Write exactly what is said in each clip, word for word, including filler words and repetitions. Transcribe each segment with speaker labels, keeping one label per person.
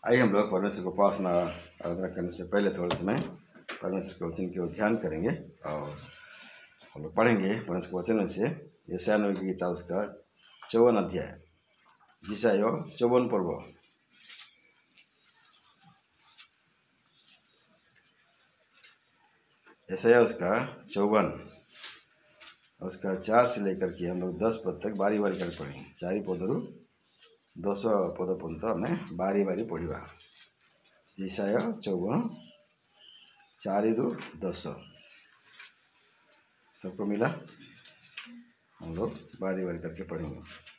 Speaker 1: आइए हम लोग परमेश्वर को उपासना आराधना करने से पहले थोड़े समय परमेश्वर के वचन की ओर ध्यान करेंगे और हम लोग पढ़ेंगे परमेश्वर के वचन में से यशायाह नबी की किताब उसका चौवन अध्याय जिसाया चौवन पर्व यशायाह उसका चौवन उसका चार से लेकर के हम लोग दस पद तक बारी बारी कर पढ़ेंगे चारि पदरू दस पद पर्यंत आम बारी बारी पढ़ा जिसाया चौवन चारि रु दस सबको मिला हम लोग बारी बारी करके पढ़ेंगे।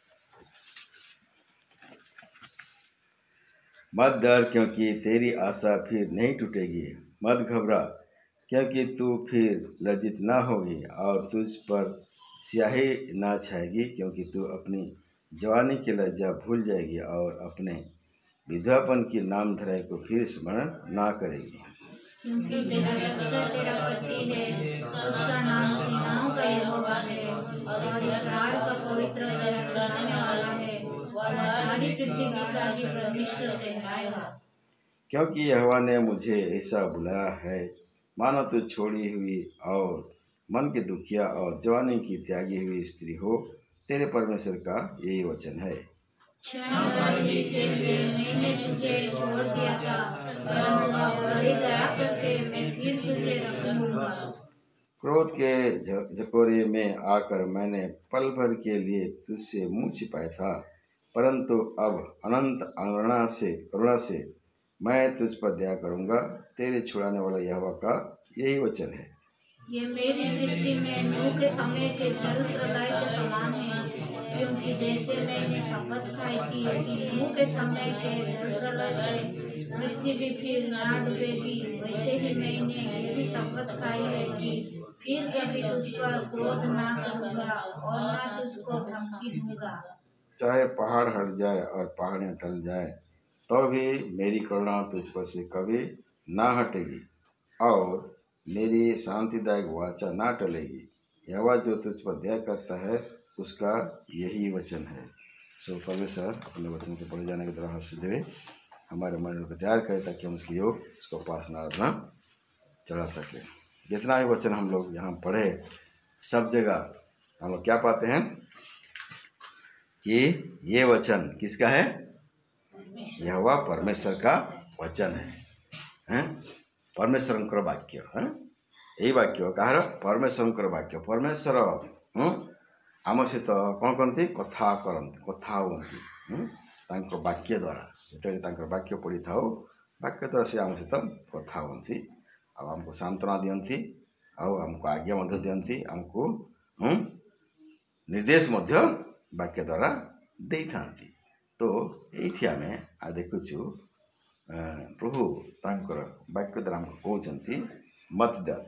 Speaker 1: मत डर क्योंकि तेरी आशा फिर नहीं टूटेगी, मत घबरा क्योंकि तू फिर लज्जित ना होगी और तुझ पर स्याही ना छाएगी, क्योंकि तू अपनी जवानी की लज्जा भूल जाएगी और अपने विधवापन की नाम धराई को फिर स्मरण ना करेगी।
Speaker 2: क्योंकि तेरा रक्षा तेरा पति है, उसका नाम सेनाओं का यहोवा है और इस्राएल का पवित्र तेरा छुड़ाने वाला है, वह सारी पृथ्वी का भी परमेश्वर कहलाएगा।
Speaker 1: क्योंकि यहोवा ने मुझे ऐसा बुलाया है मानो तू छोड़ी हुई और मन के दुखिया और जवानी की त्यागी हुई स्त्री हो, तेरे परमेश्वर का यही वचन है।
Speaker 2: क्षण भर ही के लिए मैंने तुझे छोड़ दिया था, परंतु अब बड़ी दया करके मैं फिर तुझे रख लूंगा।
Speaker 1: क्रोध के झकोरे में आकर मैंने पल भर के लिए तुझसे मुंह छिपाया था, परंतु अब अनंत करुणा से करुणा से मैं तुझ पर दया करूंगा, तेरे छुड़ाने वाला यहोवा का यही वचन है।
Speaker 2: ये मेरी दृष्टि में नूह के समय के जल प्रलय के समान है, क्योंकि जैसे मैंने शपथ खाई थी कि नूह के समय के जल प्रलय से पृथ्वी फिर ना डूबेगी, वैसे ही मैंने ये भी शपथ खाई है कि फिर कभी तुझ पर क्रोध ना करूंगा और ना तुझको धमकी दूंगा।
Speaker 1: चाहे पहाड़ हट जाए और पहाड़ियाँ टल जाए तो भी मेरी करुणा तुझ पर से कभी ना हटेगी और मेरी शांतिदायक वाचा ना टलेगी। यहोवा जो तुझ पर दया करता है उसका यही वचन है। सो परमेश्वर अपने वचन के पढ़े जाने के द्वारा हर्ष देवे हमारे मन को तैयार करे ताकि हम उसकी योग उसको उपासना आराधना चढ़ा सके। जितना भी वचन हम लोग यहाँ पढ़े सब जगह हम लोग क्या पाते हैं कि ये वचन किसका है? यहोवा परमेश्वर का वचन है, हैं? परमेश्वर वाक्य है यही वाक्य कहार परमेश्वर वाक्य परमेश्वर आम सहित कौन करती कथा करती कथा हुई वाक्य द्वारा जो वाक्य पढ़ी था वाक्य द्वारा से आम सहित कथा हुई आमको सांत्वना दियंती आमको आज्ञा दियंती आमको निर्देश वाक्य द्वारा दे था। तो ये आम देखुचु प्रभु तांकर वाक्य द्वारा हमको कहते मत डर,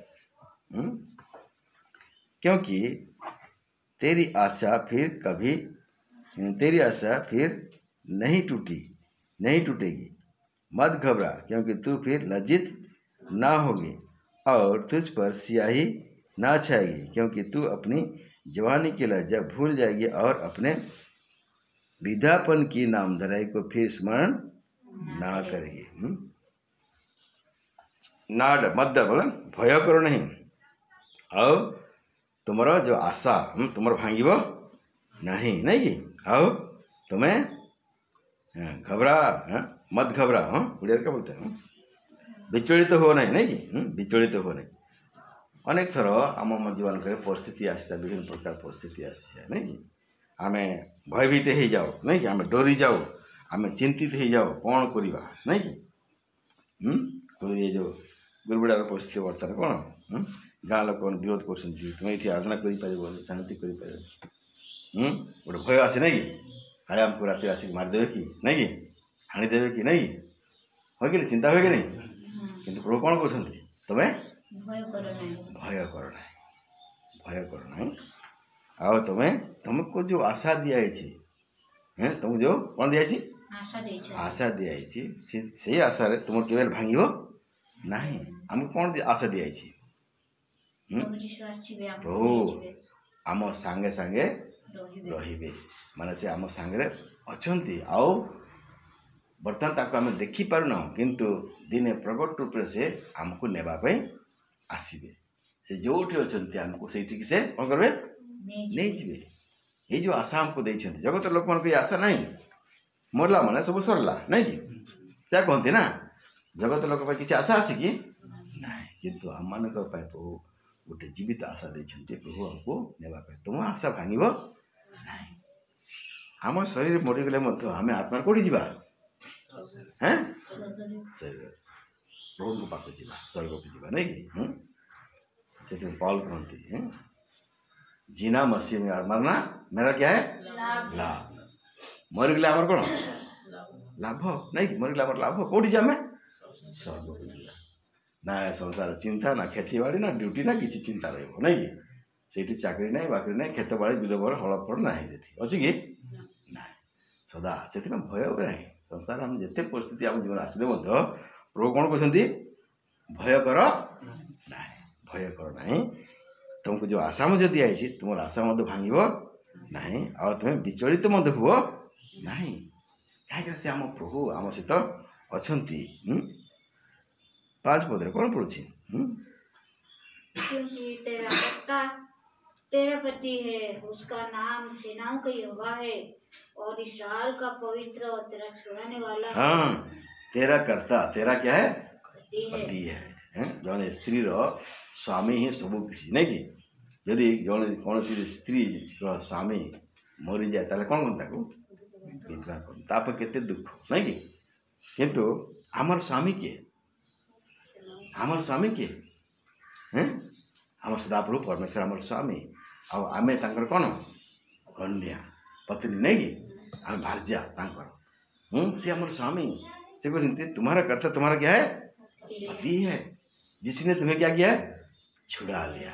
Speaker 1: क्योंकि तेरी आशा फिर कभी तेरी आशा फिर नहीं टूटी नहीं टूटेगी, मत घबरा क्योंकि तू फिर लज्जित ना होगी और तुझ पर स्याही ना छाएगी, क्योंकि तू अपनी जवानी की लज्जा भूल जाएगी और अपने विधापन की नामधराई को फिर स्मरण ना करेगी। ना डर मत डर बोला भय करो नहीं और तुम्हारा जो आशा तुम्हारा भांगिब नहीं नहीं आओ तुम्हें घबरा मत घबरा हाँ उड़िया क्या बोलते हैं विचलित तो हो नहीं नहीं कि विचलित तो हो नहीं। अनेक थर आम जीवन के परिस्थिति आसता विभिन्न प्रकार परिस्थिति आसी नहीं कि आम भयभीत हो जाओ नहीं कि आम डरी जाओ आम चिंतित हो जाओ कौन करवा नहीं कि ये जो गुरुबुड़ार परिस्थिति बर्तमान कौन गाँ लोक विरोध कर तुम ये आराधना कर शांति कर गोटे भय आसे नहीं हाय आमको रात आसिक मारिदेवे कि नहीं कि हाणीदेवे कि नहीं हो कि चिंता हुए कि नहीं किंतु प्रभु कौन कहते तुम्हें भय कर ना भय कर ना आओ तुम्हें तुमको जो आशा दिखाई तुमको जो कौन दिखाई आशा दिखाई से आशा तुम केवल भांग ना आमको कौन आशा दिखाई प्रभु आम सांगे सांगे रहिबे माने से आम सांगे अच्छी आओ बर्तमान ताको आम देखिपारुना किंतु दिने प्रगट रूप से आमको नेबापी आसबे से जो अच्छा आमको से से कौन करेंगे नहीं जी ये जो आशा हमको देते जगत लोक मान आशा ना मरला मैंने सब सरला नहीं कि क्या कहते ना जगत लोक किसी आशा आसी कि ना किंतु आम मान प्रभु गोटे जीवित आशा देते प्रभु हमको नेबापी तुम आशा भांग ना आम शरीर मरीगले आम आत्मा कौटी जा हैं शरीर प्रभु को पाक जा स्वर्ग को जा नहीं कि से पॉल कहती हैं जीना मसीह में और मरना मेरा क्या है लाभ मरीगले आमर कौन लाभ नहीं कि मरीगले आमर लाभ कौटी जा स्वर्ग को जा ना संसार चिंता ना खेती बाड़ी ना ड्यूटी ना किसी चिंता रही नहीं कि से चाकरी ना बाकरी ना खेत बाड़ी बिल बर हल फल ना अच्छी कि ना सदा से भय ना संसार हम जिते परिस्थिति आम जीवन आसिले प्रभु कौन कहते भय कर ना भय कर ना तुमको जो आशा मुझे दिखाई तुम आशा मत भांग ना आ तुम्हें विचलित मत हुआ ना कहीं से आम प्रभु आम सहित अच्छा पांच पदे कौन पढ़ुची
Speaker 2: क्योंकि तेरा पत्ता तेरा पति है उसका नाम सेनाओं का यहोवा है और इस्राएल का पवित्र और तेरा छुड़ाने वाला
Speaker 1: हाँ तेरा कर्ता तेरा क्या है
Speaker 2: पति है,
Speaker 1: पति है, है? जन स्त्री स्वामी ही सब किसी नहीं कि यदि जन कौन स्त्री स्वामी मरी जाए ताले कौन कौन ताको विधवा कौन तापर केते दुख नहीं कि किंतु आमर स्वामी किए आमर स्वामी किए हैं आम सदाप्रभु परमेश्वर आमर स्वामी आम तांकर कौन कन्या पत्नी नहीं कि आम भार्या तांकर हूँ सी आमर स्वामी से कहते तुम्हारा कर्ता तुम्हारा क्या है पति है जिसने तुम्हें क्या किया छुड़ा लिया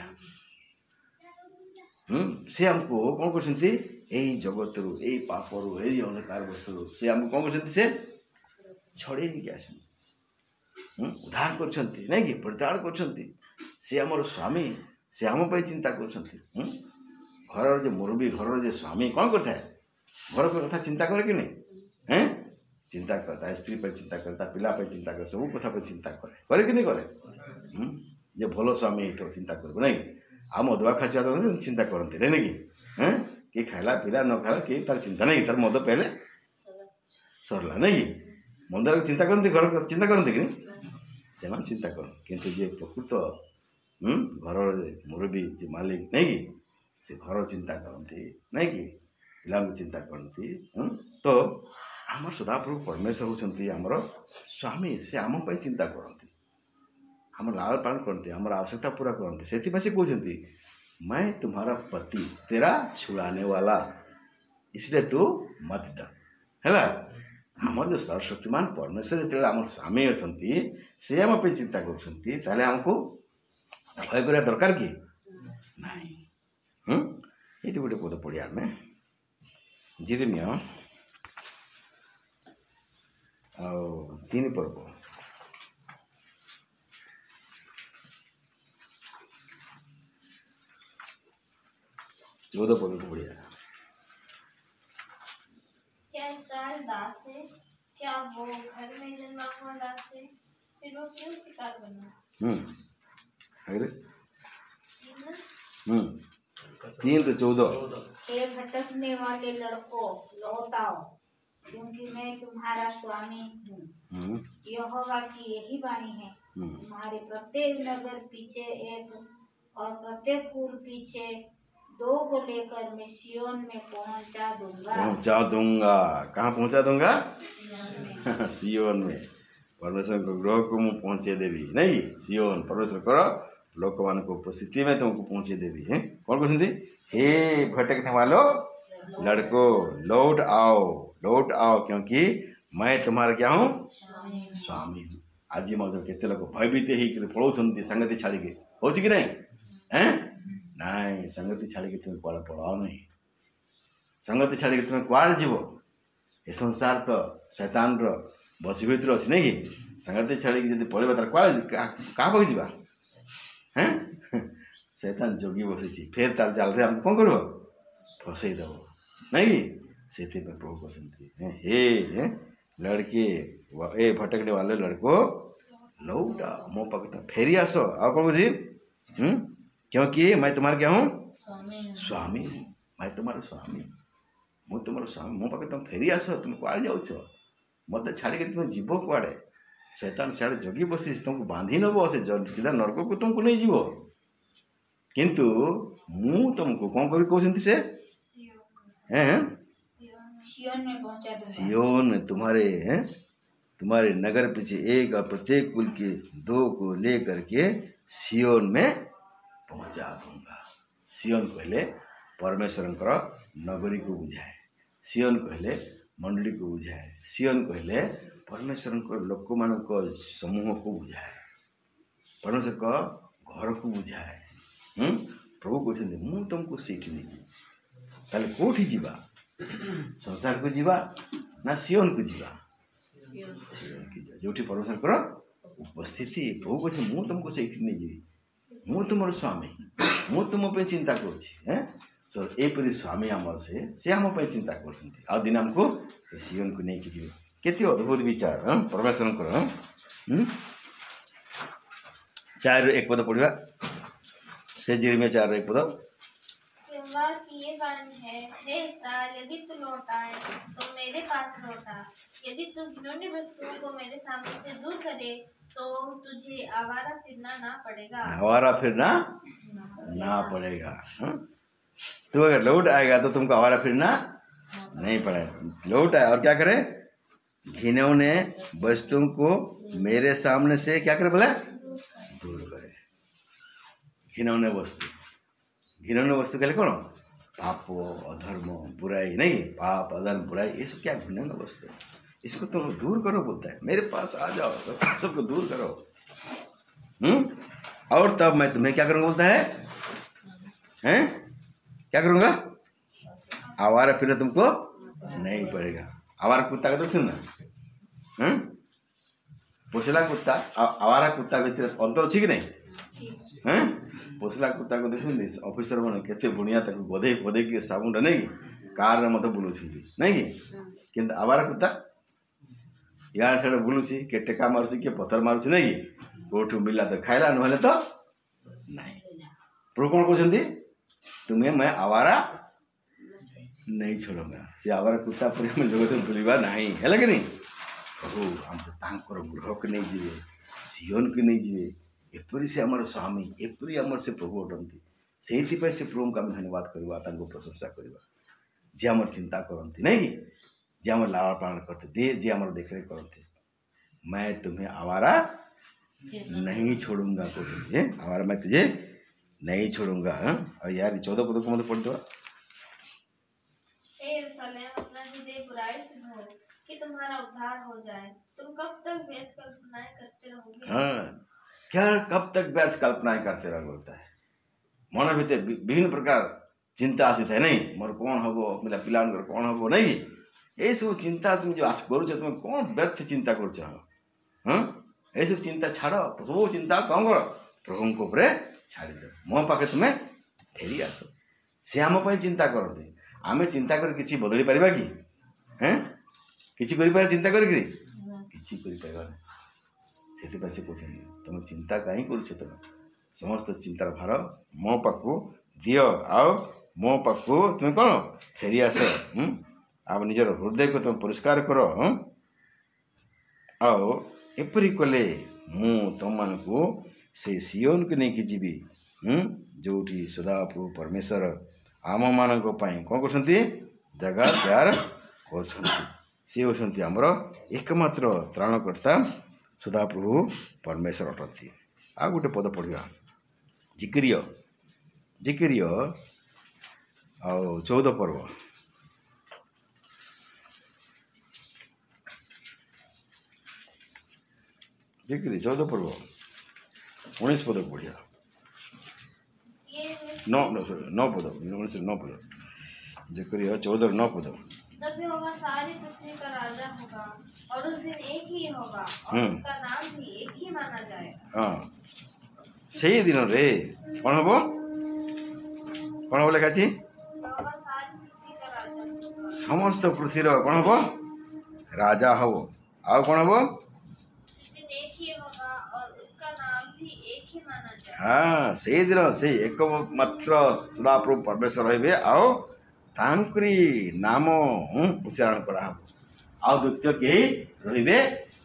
Speaker 1: हम्म से हमको कौन करते यही जगत रु यही पाप रु यही अंधकार बसरु से हमको कौन करते से छड़े नहीं क्या उद्धार कर नहीं कि परित्राण कर आमर स्वामी से आम चिंता कर घर जो मुरबी घर जो स्वामी कौन करता है घर को कथा चिंता करे कि नहीं हैं चिंता करता है स्त्री पर चिंता करता पिला पर चिंता करे सब कथा पर चिंता करे करे कि नहीं करे जे भल स्वामी तो चिंता कर नहीं आ मद खा तो चिंता करते नहीं कि हैं कि खाला पिला न खाला कि तार चिंता नहीं तार मद पहले सरला नहीं कि मंदिर को चिंता करते घर चिंता करते कि नहीं से चिंता कर किंतु जे प्रकृत घर मुरबी जे मालिक नहीं कि से घर चिंता करती नहीं कि पिला चिंता करती तो आमर सदाप्रभु परमेश्वर होती आमर स्वामी से आम चिंता करती आम लाल पालन करते आमर आवश्यकता पूरा करते से कहते मैं तुम्हारा पति तेरा छुड़ाने वाला इसलिए तू मत डर है आमर जो सर्वशक्तिमान परमेश्वर जो आम स्वामी अच्छा से आम चिंता करमको भय कर दरकार कि ना ये गोटे पद पढ़िया आम जिरेमिया तीन पर्व चौदह पद को बढ़िया
Speaker 3: क्या इस्राएल दास है क्या वो घर में जन्मा हुआ दास है फिर वो क्यों शिकार बना
Speaker 1: हम्म अरे
Speaker 3: तीन
Speaker 1: हम्म तीन तो चौदह
Speaker 2: हे भटकने वाले लड़कों लौट आओ क्योंकि मैं तुम्हारा स्वामी हूँ यहोवा की यही वाणी है तुम्हारे प्रत्येक नगर पीछे एक और प्रत्येक कुल पीछे दो को लेकर मैं सियोन में पहुंचा दूंगा
Speaker 1: पहुंचा दूंगा कहाँ पहुंचा दूंगा सियोन में परमेश्वर को ग्रह को मुझे पहुंचे देवी नहीं सियोन परमेश्वर करो लोक मान को उपस्थिति में तुमको पहुंचे देवी है कौन कहते हे भटकने वालों लड़को लौट आओ लौट आओ क्योंकि मैं तुम्हारा क्या हूँ स्वामी हूँ आज मतलब केते लोग भयभीत ही पलाउं संगति छाड़ी हो कि नहीं हैं नाई संगति छाड़ी तुम कुआड़े पलाओ नहीं संगति छाड़ी तुम कुआड़े जीव ए संसार तो शैतान बसी भर अच्छी नहीं कि संगति छाड़ी जब पड़ेगा तार कुआड़े क्या पाक जा हैं शैतान जोगी बसी फेर तार जाल रे हमको कौन कर फसईदेव नहीं कि से प्रभु कहते हे लड़के व- ए भटकने वाले लड़को लौटा मो पाक तुम फेरी आस आ कौन बुझी हम्म क्योंकि मैं तुम्हारा क्या हूँ स्वामी हूँ मैं तुम्हारा स्वामी मु तुम स्वामी मो पाक तुम फेरी आस तुम कुआड़े जाऊछ मत छाड़ी तुम जीव कुआड़े शैतान सियाड़े जगी बसी तुमको बांधी नब से ज- सीधा नरक को तुमको नहीं जीव किंतु मु तुमको कौन कर कहते से हैं
Speaker 2: सियोन में पहुंचा दूंगा।
Speaker 1: सियोन तुम्हारे हैं तुम्हारे नगर पीछे एक और प्रत्येक कुल के दो को लेकर के सियोन में पहुंचा दूंगा। सियोन कहले परमेश्वर नगरी को बुझाए सियोन कहले मंडली को बुझाए सियोन कहले परमेश्वर लोक मान समूह को बुझाए परमेश्वर का घर को बुझाए हम्म प्रभु कहते मु तुमको सीट नहीं ताले कोठी जीवा संसार को जीवा ना सियोन को जीवा सियोन की जीवा जोठी परमेश्वर उपस्थिति प्रभु कहते मु तुमको सीट नहीं जीवी मु तुम स्वामी मु तुम पे चिंता करुँचे सो एपरी स्वामी आमर से से आम पे चिंता कर दिन आमको से सियोन को नहीं जी केते अद्भुत विचार हाँ परमेश्वर चार एक पद पढ़ा से जिरमिया चार एक पद
Speaker 3: सोमवार की ये वाणी है, हे इस्राएल, यदि तू लौट आए तो मेरे पास लौटा। यदि तू घिनौनी वस्तुओं को मेरे सामने से दूर करे तो तुझे आवारा फिरना ना पड़ेगा।
Speaker 1: आवारा फिरना ना पड़ेगा हाँ? तू अगर लौट आएगा तो तुमको आवारा फिरना नहीं पड़ेगा। लौट आए और क्या करे घिनौने वस्तुओं को मेरे सामने से क्या करे बोले दूर करे। घिनौने वस्तु घिनौने वस्तु कहले कौन पाप अधर्म बुराई नहीं पाप अधर्म बुराई ये सब क्या घिनौने वस्तु है इसको तुम तो दूर करो बोलता है मेरे पास आ जाओ सब सबको दूर करो हम्म और तब मैं तुम्हें क्या करूँगा बोलता है हैं क्या करूँगा आवारा फिर तुमको नहीं पड़ेगा। आवारा कुत्ता का तो सुनना हम्म पोसला कुत्ता आवारा कुत्ता भीतर अंतर अच्छी कि नहीं हैं पोसला कुत्ता को देखुनी ऑफिसर मैंने केते बुनिया तक गधे गधे की साबुन नहीं कार मत बुलूसी नहीं कि किंतु आवारा कुत्ता यार से बुलूसी के टेका मारुची के पत्थर मारुची नहीं कि कोठू मिला तो खाइला नहले तो नहीं प्रभु कौन कहते तुम्हें मैं आवारा नहीं छोड़ूंगा से आवारा कुत्ता प्रेम जगत बुलवा नहीं है कि नहीं प्रभु हमको गृह को नहीं जीवे सियोन को नहीं जीवे एपरी से आमर स्वामी एपरी आमर से प्रभु अटंती से से प्रभु को आम धन्यवाद करवा प्रशंसा करवा जे आमर चिंता करती नहीं जे आमर लाड़ पालन करते दे जे आमर देखरेख करते मैं तुम्हें आवारा नहीं छोड़ूंगा कुछ आवारा मैं तुझे नहीं छोड़ूंगा हाँ? और यार चौदह पदों को मतलब पढ़ दो
Speaker 3: हे यरूशलेम, अपना हृदय बुराई से धो कि तुम्हारा उद्धार हो जाए। तुम कब तक व्यर्थ कल्पनाएं करते रहोगे?
Speaker 1: हाँ क्या कब तक व्यर्थ कल्पनाएं करते रह बोलता है मन भीतर विभिन्न प्रकार चिंता आसित है नहीं मोर कौन हम मेरा पिला कौन हम नहीं ये सब चिंता तुम जो करुच तुम कौन व्यर्थ चिंता कर हाँ ये सब चिंता छाड़ प्रभु चिंता कौन कर प्रभु को ऊपर छाड़ी दो मो पाखे तुम्हें फेरी आस से आम चिंता करते आम चिंता कर किसी बदली पारिबा कि हैं किसी कर चिंता कर किसी कर से पूछे तुम चिंता कहीं कर तुम समस्त चिंतार भार मो पाखु दियो आओ मो पाखु तुम कौन फेरी आस आप निजर हृदय को तुम परिष्कार करो आओ एपरी कले मु तुम मान को से सियोन को नहीं जीवी जोटी सदाप्रभु परमेश्वर आम मान कौन कर जगह तैयार कर आमर एकमात्र त्राणकर्ता सदाप्रभु परमेश्वर अटंती। आ गोटे पद पढ़ा जिक्रिय जिक्रिय आ चौदह पर्व जिक्री चौदह पर्व उन्नीस पद पढ़िया नौ नौ पद उन्नीस नौ पद जिक्रिय चौदह नौ पद
Speaker 3: तब यहोवा सारी पृथ्वी का राजा होगा और उस दिन एक ही होगा और उसका नाम भी एक ही माना जाएगा।
Speaker 1: हाँ सही दिन रे कौन हम कौन हम लिखा
Speaker 3: यहोवा सारी पृथ्वी का राजा
Speaker 1: समस्त पृथ्वीर कौन हम राजा हब आउ कौन हब
Speaker 3: एक ही होगा और उसका नाम भी एक ही माना जाए।
Speaker 1: हाँ से दिन से एकमात्र सदाप्रभु परमेश्वर रहिबे आओ तांकरी नाम उच्चारण करा आउ द्वितीय कहीं रहिबे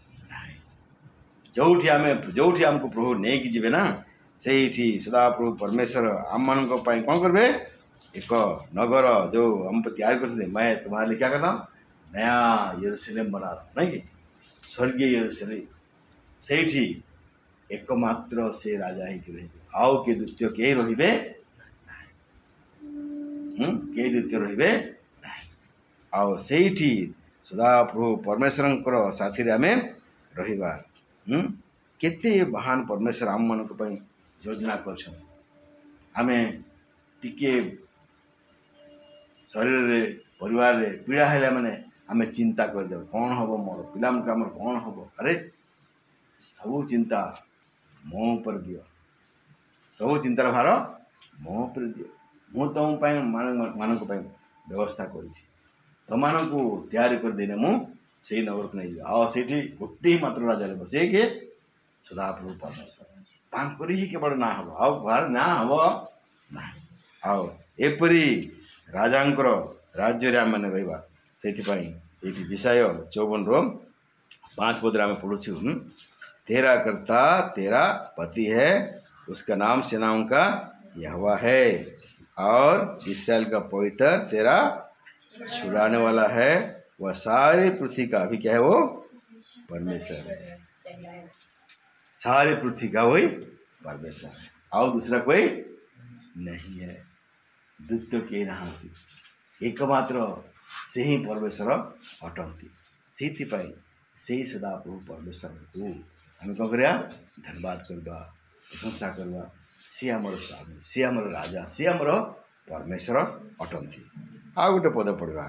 Speaker 1: जोठी आमे जोठी हमको प्रभु नहीं कि जीवे ना सेठी सदाप्रभु परमेश्वर आम मान कौन करबे एक नगर जो हम तैयार कर मैं तुम्हारे लिए क्या करता हूँ नया यरूशलेम बना रहा हूँ नहीं कि स्वर्गीय यरूशलेम सेठी एकमात्र से राजा ही रही आउ के द्वितीय के रहिबे के द्वितीय रहिबे आउ सेठी सदाप्रभु परमेश्वर साथी रे आमे रहिबा केते महान परमेश्वर आम मान योजना कर टिके शरीर रे परिवार रे पीड़ा है माने आमे चिंता कर दे कौन हम मोर पिला कौन हम अरे सबू चिंता मो पर दियो सब चिंतार भार मो पर दियो मु तुम मान व्यवस्था कर तुम तैयारी कर देने मु से नगर को नहीं आओ से गोटे ही मात्र राजा बसे के सदाप्रभु परमेश्वर तांकरी ही केवल ना हम आओ बाहर ना हम ना आओ एपरी राजांकर राज्य रे आम रहा से दिशाय चौवन रो पांच पद आम पढ़ुचु तेरा कर्ता तेरा पति है उसका नाम सेनाओं का यहोवा है और इस्राएल का पवित्र तेरा छुड़ाने वाला है वह सारे पृथ्वी का भी क्या है वो परमेश्वर है सारे पृथ्वी का वही परमेश्वर है और दूसरा कोई नहीं है द्वितीय के नहांती एकमात्र से ही परमेश्वर अटंती से सदाप्रभु परमेश्वर को आम कौन करा धन्यवाद करवा प्रशंसा करवा सी आमर स्वामी सी आमर राजा सी आमर परमेश्वर अटंती आ गोटे पद पढ़वा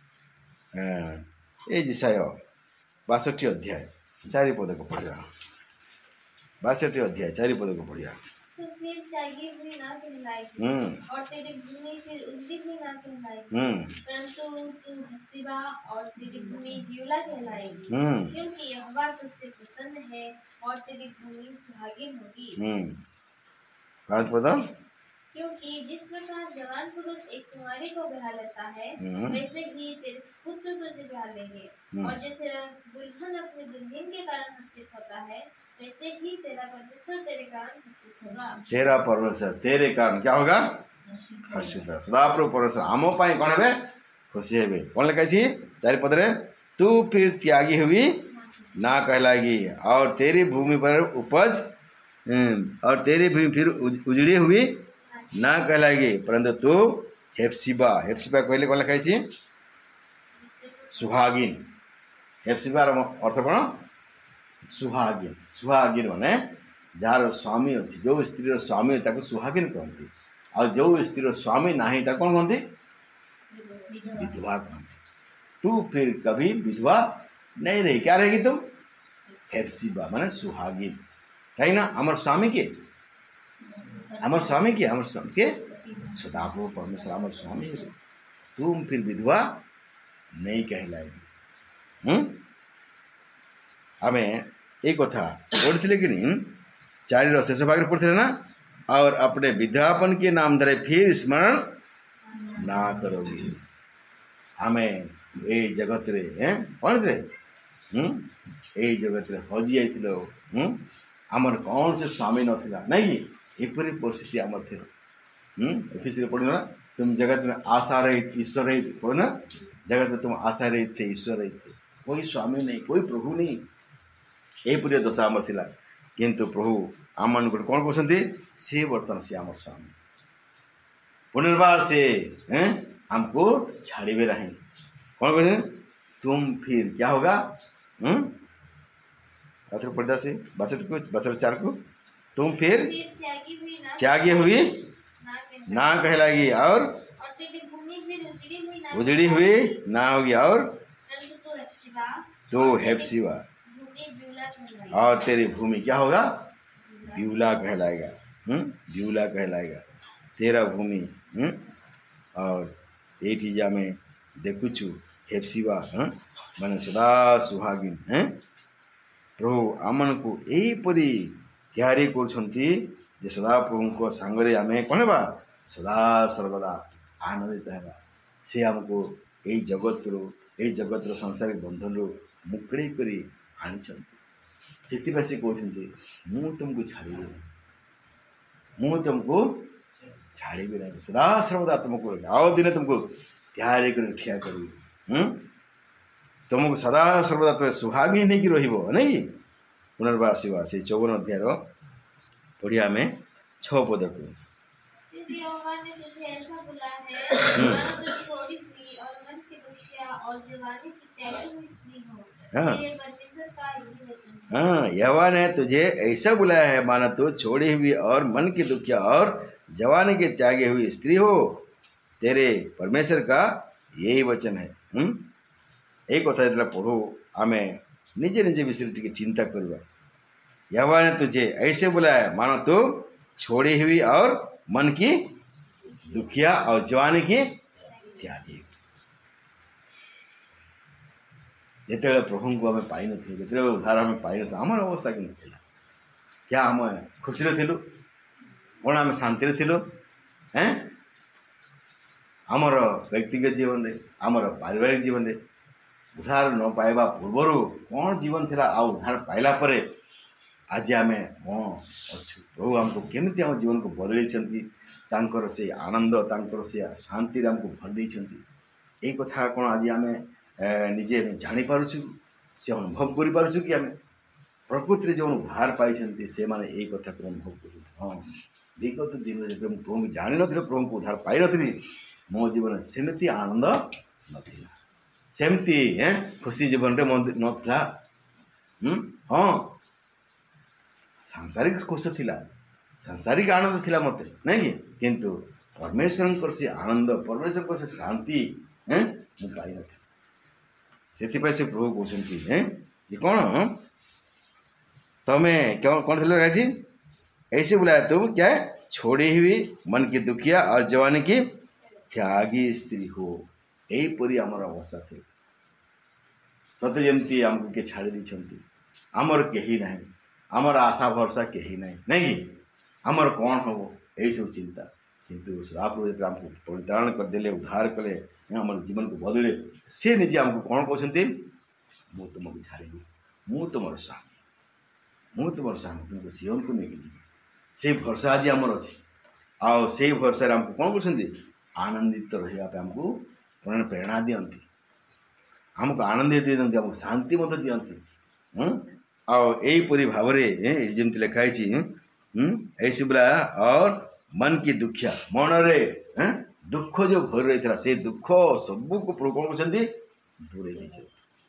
Speaker 1: ए जिसाय बासठी अध्याय चारि पद को पढ़वा बासठी अध्याय चारि पद को पढ़िया
Speaker 3: तो फिर त्यागी हुई ना कहलाएगी और तेरी भूमि फिर उजड़ी हुई ना कहलाएगी परंतु तू हसीबा और तेरी भूमि ब्यूला कहलाएगी क्योंकि यहोवा तुझसे प्रसन्न है और तेरी भूमि सुहागिन होगी।
Speaker 1: पांच पद
Speaker 3: क्योंकि जिस प्रकार जवान पुरुष एक कुंवारी को ब्याह लेता है वैसे ही तेरे पुत्र तुझे ब्याह लेंगे और जैसे दुल्हन अपने दुल्हन के कारण हर्षित होता है वैसे ही तेरा परमेश्वर तेरे कारण हर्षित होगा। तेरा परमेश्वर
Speaker 1: तेरे कारण क्या होगा हर्षित सदाप्रभु परमेश्वर आमो पाई कौन है खुशी है कौन लिखा चारि पद रे तू फिर त्यागी हुई ना कहलाएगी और तेरी भूमि पर उपज और तेरी भूमि फिर उजड़ी हुई ना कहलाएगी परंतु तू हेप्सिबा हेप्सिबा कहले कौन लिखा सुहागिन हेप्सिबार अर्थ कौन सुहागिन सुहागिन माने जार स्वामी अच्छी जो स्त्री स्वामी ताको सुहागिन कहती और जो स्त्री स्वामी नहीं ताको कौन कहती विधवा कहती तू फिर कभी विधवा नहीं रही क्या रहेगी तुम हेप्सिबा माने सुहागिन कहीं ना हमारे स्वामी के हमारे स्वामी के हमारे स्वामी के सदाप्रभु परमेश्वर हमारे स्वामी के तुम फिर विधवा नहीं कहलाएगी। हम्म हमें एक कथा पढ़ी कि नहीं चारि शेष भाग पढ़ते ना और अपने विद्यापन के नाम धरे फिर स्मरण ना करोगी हमें ए जगत रे हैं कौन थे ए जगत रे हजी जाइए आमर कौन से स्वामी नाला नहीं एपरी परिस्थिति आमर थी ऑफिस पढ़ो ना तुम जगत में आशा रहित ईश्वर रहित पढ़ो ना जगत में तुम आशा रहित थे ईश्वर रहित थे कोई स्वामी नहीं कोई प्रभु नहीं एपरी दशा आमर थिला किंतु प्रभु आम मान को कौन कहते सी बर्तमान सी आम स्वामी पुनर्बार से हैं हमको छाड़िबे नहीं कौन कहते तुम फिर क्या होगा अथर पढ़ता से बासठ को बासठ चार को तुम फिर त्यागी हुई ना कहलाएगी और उजड़ी हुई ना होगी और तो हेप्सिबा और तेरी भूमि क्या होगा ब्यूला कहलाएगा ब्यूला कहलाएगा तेरा भूमि और ये चीज़ में देखुचु हेप्सिबा माने सदा सुहागिन हैं प्रभु आमन को यहीपरी तैयारी करुछंती जे सदा प्रभु को सांगरे आमे कौन बा सदा सर्वदा आनंदित हेबा से हमको यही जगत रो यही जगत रो संसारिक बंधन रो मुक्ति करी आनी से कहते मु तुमको छाड़ी मु तुमको छाड़ी भी नहीं सदा सर्वदा तुमको आओ दिन तुमको तैयारी कर ठिया करी तुमको सदा सर्वदा तुम सुहागिन नहीं कि रहिबो नहीं पुनर्बार आसवा से चौवन अध्याय पढ़िया आम छ पद को
Speaker 3: क्योंकि यहोवा ने तुझे ऐसा बुला है मानो तू छोड़ी हुई और मन की दुखिया और जवानी की त्यागी हुई स्त्री हो।
Speaker 1: हाँ।
Speaker 3: तेरे परमेश्वर का यही वचन है।
Speaker 1: हाँ यहोवा ने तुझे ऐसा बुलाया है माना तो छोड़ी हुई और मन की दुखिया और जवानी के त्यागे हुई स्त्री हो तेरे परमेश्वर का यही वचन है। हम्म एक कथा जो पढ़ू आम निजे निजे विषय टी चिंता करवा यहोवा ने तुझे ऐसे बुलाया मानो तो छोड़ी हुई और मन की दुखिया और जवानी की त्यागी जिते प्रभु को आम पाई नु जिते उद्धार आम पाई नु आम अवस्था कि क्या आम खुशी थिलु कौन आम शांति थिलु हैं आमर व्यक्तिगत जीवन रे आमर पारिवारिक जीवन रे उद्धार न पाइबा पूर्वर कौन जीवन थिला आ उद्धार पाइला परे आज आम कौन अच्छु प्रभु आमको केमिति आम जीवन को बदलैछंती तांकर से आनंद तांकर से शांति आमको भर देइछंती ए कथा कौन आज आम निजे जानी पारुछु से अनुभव करि पारुछु कि आम प्रकृति जो उद्धार पाई से माने ए कथा को अनुभव करू हाँ विगत दिन जब प्रभु जानी नी प्रभु को उद्धार पाई नी मो जीवन सेमती आनंद नथिला सेमती हैं खुशी जीवन रे नथिला हाँ सांसारिक खुश थिला सांसारिक आनंद थिला मते नहीं किंतु परमेश्वर से आनंद परमेश्वर से शांति हैं मु पाई नथि से से प्रभु कहते हैं ये कौन तमें क्यों कौन थे राजी ऐसे बुलाया तुम क्या छोड़ी हुई मन की दुखिया और जवानी की त्यागी स्त्री हो यहीपरी आमर अवस्था थी सत जमी आमको किए छाड़ी देती आमर कहीं ना आमर आशा भरसा कहीं ना नहीं आमर कौन हम यही सब चिंता किंतु सदाप्रभु जो आमको परितारण करदे उद्धार कले आम जीवन को बदले सी निजे आमको कौन कहते मु तुमको छाड़ी मु तुम स्वामी मु तुम स्वामी तुमको सियोन को लेकिन जी से भरसा आज आमर अच्छी आओ से भरसा आमको कौन कर आनंदित रहा आमको प्रेरणा दियंती आमको आनंद दियंती आमको शांति मत दियंती आओ यहीपरी भाव जमी लिखाई ऐसे बोला और मन की दुखिया मन रे दुख जो भर रही था से दुख सबू को प्रभु कौन कहते दूरे दे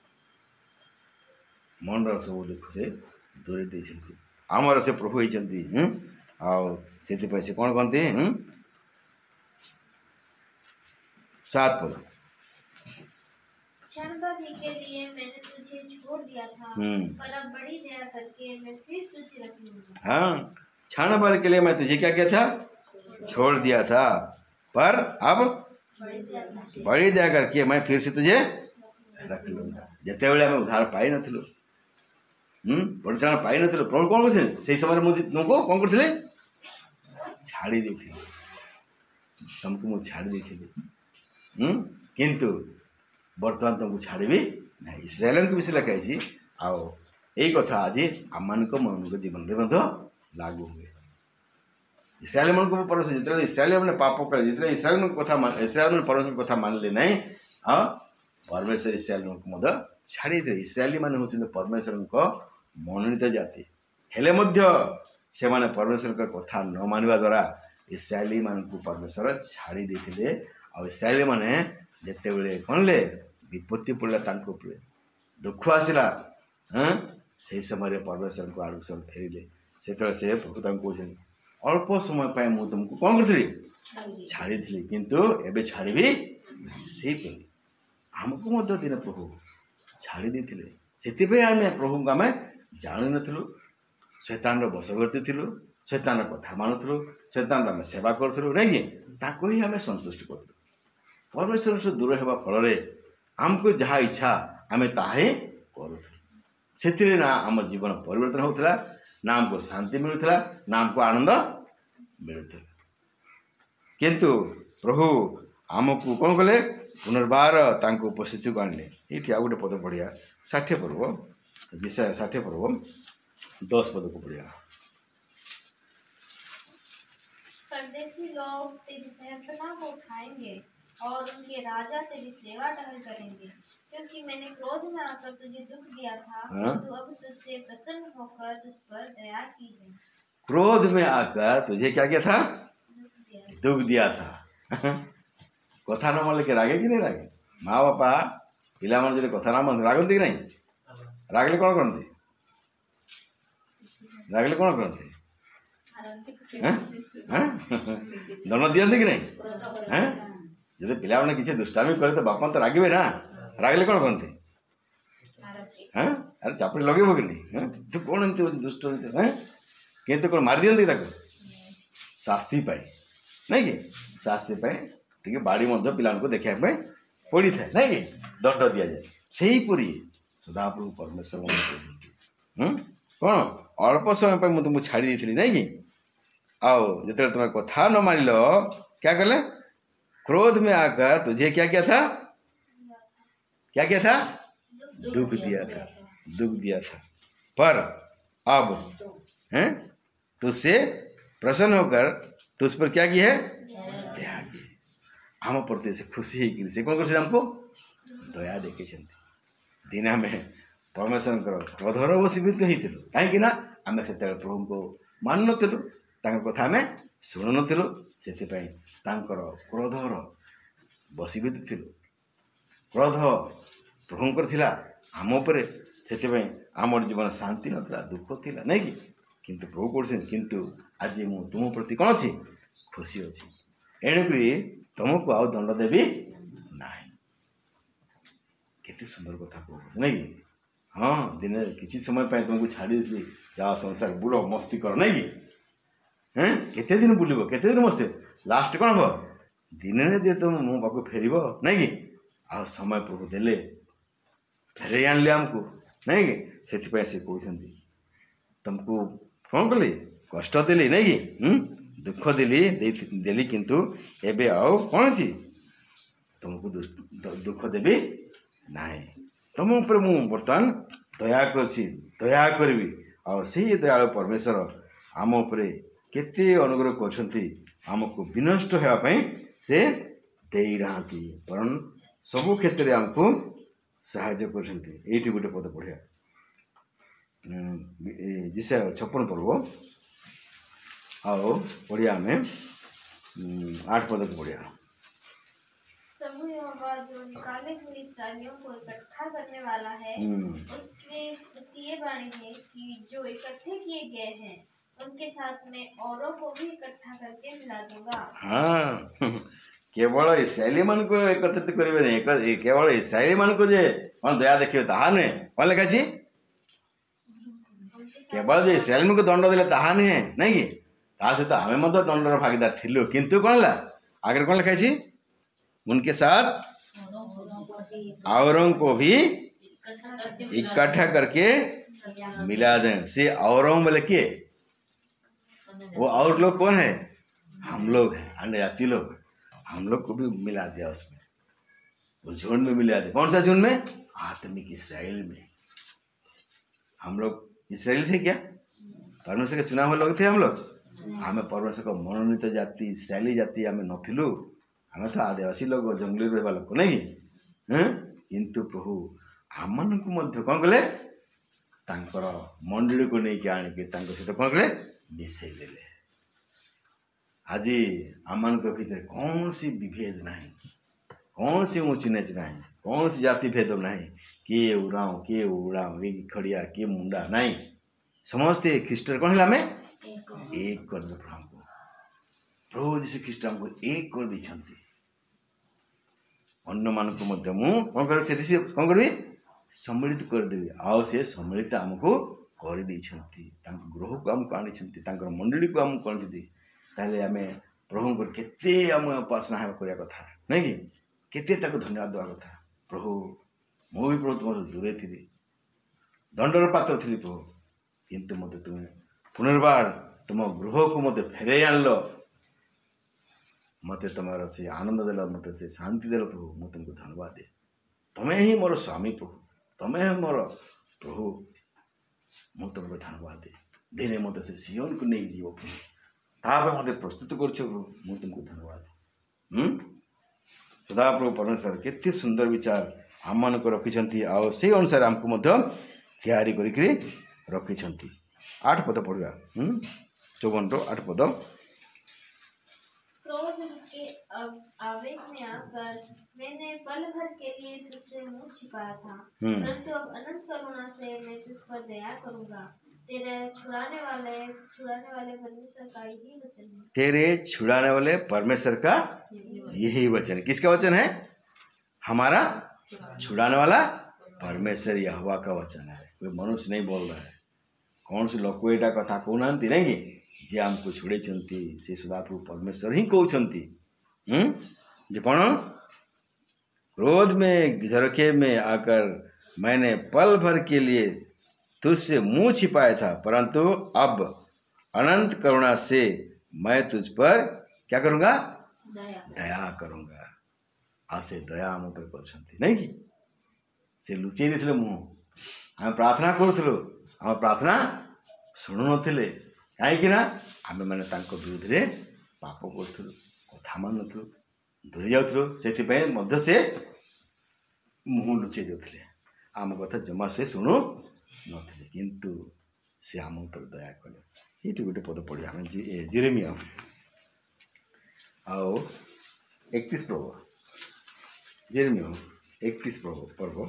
Speaker 1: मन सब दुख से दूरे दे आमर से प्रभु होती से से कौन कहते सात पद
Speaker 3: क्षण भर ही के लिए मैंने तुझे छोड़ दिया था पर अब बड़ी दया करके मैं फिर तुझे रख लूंगा।
Speaker 1: हाँ क्षण भर के लिए मैं तुझे क्या किया था छोड़ दिया था पर अब बड़ी दया करके मैं फिर से तुझे रख लूंगा जिते बड़े आम उद्धार पाई नु परिचालन पाई नु प्रभु कौन कर से समय मुझे तुमको कौन करते छाड़ी दी तुमको मुझे छाड़ी दी किंतु बर्तमान तुमको छाड़बी ना इस्राएल को विषय लिखाई आओ यही कथा आज आम मान मन जीवन में लागू हुए इस्राएल मन को परमेश्वर जितने इस्राएल मैंने पाप कले जितने इस्राएल कथा इस्राएल परमेश्वर कथा मानले ना हाँ परमेश्वर इस्राएल को छाड़ी दे इस्राएली मैंने होते परमेश्वर को मनोनीत जाति हेले से माने परमेश्वर का कथा न मानिबा द्वारा इस्राएली मान को परमेश्वर छाड़ी देते और इस्राएली माने जिते बड़े कौन ले विपत्ति पड़ा दुख आसला हाँ से समय परमेश्वर को आड़ सब फेरिले से प्रभु कहते अल्प समय पाए मुझे तुमको कौन करी छाड़ी थी किंतु एबे छाड़ी से आमको दिन प्रभु छाड़ी देते से आम प्रभु को आम जानी नु शैतान बशवर्ती थिलु शैतान कथा मानुलु शैतान आम सेवा करूँ नहीं कि आम संतुष्ट करूँ परमेश्वर से दूर होगा फल आमको जहाँ इच्छा आम ताहे करूँ से ना आम जीवन परिवर्तन होता ना आमको शांति मिलूला ना आमको आनंद मिलूला किंतु प्रभु आमको कौन कले पुनर्बार तांको उपस्थिति को आणले ये आ गोटे पद पढ़िया षाठिए पर्व विषय षाठिए पर्व दस पद को पढ़िया।
Speaker 3: परदेसी लोग तेरी सहस्त्रता को उठाएंगे और उनके राजा तेरी सेवा टहल करेंगे क्योंकि मैंने क्रोध में आकर तुझे दुख दिया था तो अब तुझसे प्रसन्न होकर तुझ पर दया की है।
Speaker 1: क्रोध में आकर तुझे क्या किया था दुख दिया था कथा न मन के रागे कि नहीं रागे माँ बापा पिला मन जो कथा न मन रागती कि नहीं रागले कौन करते रागले कौन करते दंड दियंती कि नहीं जब पिला मैंने किसी दुष्टामी करे तो बापा तो रागे ना रागले कौन करते हाँ अरे चापड़ी लगे कि नहीं तू कौन एमती दुष्ट किंतु कौन मारी दियंती शास्ति पाई नहीं कि शास्ति पाई टे बाड़ी पिला देखा पड़ी था नहीं कि दंड दि जाए से हीपरी सदाप्रभु परमेश्वर कौन अल्प समय पर तुमको छाड़ी दी नहीं कि आओ जो तुम कथा न मानिल क्या कले क्रोध में आकर तुझे क्या क्या था क्या क्या था दुख दिया था दुख दिया था पर अब हैं तुझसे प्रसन्न होकर तुझ पर क्या की है दया की आम प्रति से खुशी है से कौन कर हमको दया देखे दिन आम परमेश्वर क्रोधर वशीभूत होइथिलु कहीं आम से प्रभु को मान नुलु कथा आम शुणु नुलु से क्रोधर वशीभूत थिलु क्रोध प्रभुंकर थिला आम उपर से आम जीवन शांति नथिला दुख थिला नहीं कि किंतु प्रभु कौन किंतु आज मु तुम प्रति कौन अच्छी खुशी अच्छी एणुक तुमको आउ दंड देवी ना केते सुंदर कथा कह नहीं कि हाँ दिन किसी समय पर तुमको छाड़ी दी जाओ संसार बुड़ मस्ती कर नहीं कि हैं केते दिन बुल केते दिन मस्ती लास्ट कौन हम दिन दे तुम मो पाक फेर नहीं कि आ समय प्रभु देले फेरे आणले आमको नहीं कि से कहते तुमको कौन कली कष्ट देली नहीं कि दुख देली देली किंतु एबे आओ कौन अच्छी तुमको दुख देवी ना तुम ऊपर मु बर्तमान दया कर दया करी आ दयालु परमेश्वर आम उपरे केते अनुग्रह करमको विनष्ट होगापी से दे रहा वरन सबु क्षेत्र में आमको साहाय्य कर गोटे पद पढ़िया जिसे छप्पन पर्व आओ पढ़िया आम आठ पद को पढ़िया।
Speaker 3: प्रभु यहोवा जो निकाले हुए इस्राएलियों को इकट्ठा करने वाला है उसने उसकी ये वाणी है कि जो इकट्ठे किए गए हैं उनके साथ में औरों को भी इकट्ठा करके मिला दूंगा। हाँ
Speaker 1: केवल इस्राएली मान को एकत्रित करेंगे केवल इस्राएली मान को जे कौन दया देखिए ताहा नुहे कौन लिखाची केवल जो इस्राएल को दंड देले ताहा नुहे नहीं कि ता सहित आम दंडर भागीदार थिलु किंतु कौन ला आगे कौन लिखाई उनके साथ औरों को भी इकट्ठा करके मिला दें से औरों बोले के वो और लोग कौन है हम लोग हैं अन्य जाति लोग हम लोग को भी मिला दिया उसमें उस झुंड में मिला दिया कौन सा झुंड में आत्मिक इस्राएल में हम लोग इस्राएल थे क्या परमेश्वर के चुनाव लोग थे हम लोग हमें परमेश्वर को मनोनीत जाति इस्राएली जाति आम नथिलु आम तो आदिवासी लोग जंगली रहा लोक नहीं किंतु प्रभु आम को कौन कले मंडली को लेकिन आणिके सहित कौन कले मिसई देले आज आम भीतर कौन सी विभेद ना कौन सी ऊँच नीच ना कौन सी जाति भेद ना किए उड़ाऊ किए उड़ाऊ ये खड़िया किए मुंडा नहीं समस्ते ख्रीष्ट कौन है एक कर दे प्रभु को प्रभु जीशु ख्रीष्ट हमको एक कर दी अन्य मान को कौन कर कौन करी सम्मिलित करदेवी आओ से सम्मिलित आमको कर गृह को आमको आनी मंडली को आमको आनी ताले आम प्रभु केते आम उपासना करने कथा नहीं कि केते धन्यवाद देवा कथा प्रभु मु भी प्रभु तुम दूरे थी दंडर पात्र थी प्रभु किंतु मत तुम्हें पुनर्बार तुम गृह को मत फेरे आनल मत तुम से आनंद देल मत से शांति देल प्रभु मु तुमको धन्यवाद दे तुम्हें ही मोर स्वामी प्रभु तुम्हें ही मोर प्रभु मु तुमको धन्यवाद दे दिने मत से सियोन को नहीं जीव प्रभु तापर मत प्रस्तुत कर प्रभु मु तुमको धन्यवाद दे हम्म सदा प्रभु परमेश्वर केते सुंदर विचार आम मान को रखिछंती आ से अनुसार हमको मध्य तैयारी करिकरी रखिछंती आठ पद पढ़िया हम्म चौवन रो आठ पद
Speaker 3: क्रोध के अब आवेग में आकर मैंने पल भर के लिए तुझसे मुंह छिपाया था, परंतु अब अनंत करुणा से मैं तुझ पर दया करूंगा। तेरे छुड़ाने वाले छुड़ाने वाले परमेश्वर का यही वचन है।
Speaker 1: तेरे छुड़ाने वाले परमेश्वर का यही वचन है। किसका वचन है? हमारा छुड़ाने वाला परमेश्वर यहोवा का वचन है। कोई मनुष्य नहीं बोल रहा है। कौन से लोग एटा कथा कहना नहीं जे आमको छुड़े से सदाप्रभु परमेश्वर ही कहते हम्म जे कौन क्रोध में झरखे में आकर मैंने पल भर के लिए तुझसे मुंह छिपाया था, परंतु अब अनंत करुणा से मैं तुझ पर क्या करूंगा?
Speaker 2: दया
Speaker 1: दया करूंगा। आसे दया आम पर करछंती नहीं कि से लुचेई देथिले मुंह। आम प्रार्थना करूथलो, आम प्रार्थना शुणु नथिले कहीं ना आम मैंने विरुद्ध में पाप करूँ कथा मान नु दूरी जाऊँ से से मुँह लुचे देते आम कथा जमा से शुणु नथिले किंतु से आम पर दया कले। ये गोटे पद पढ़िया आम जेरेमिया आओ इकतीस पर्व जेरेमिया इकतीस पर्व पर्व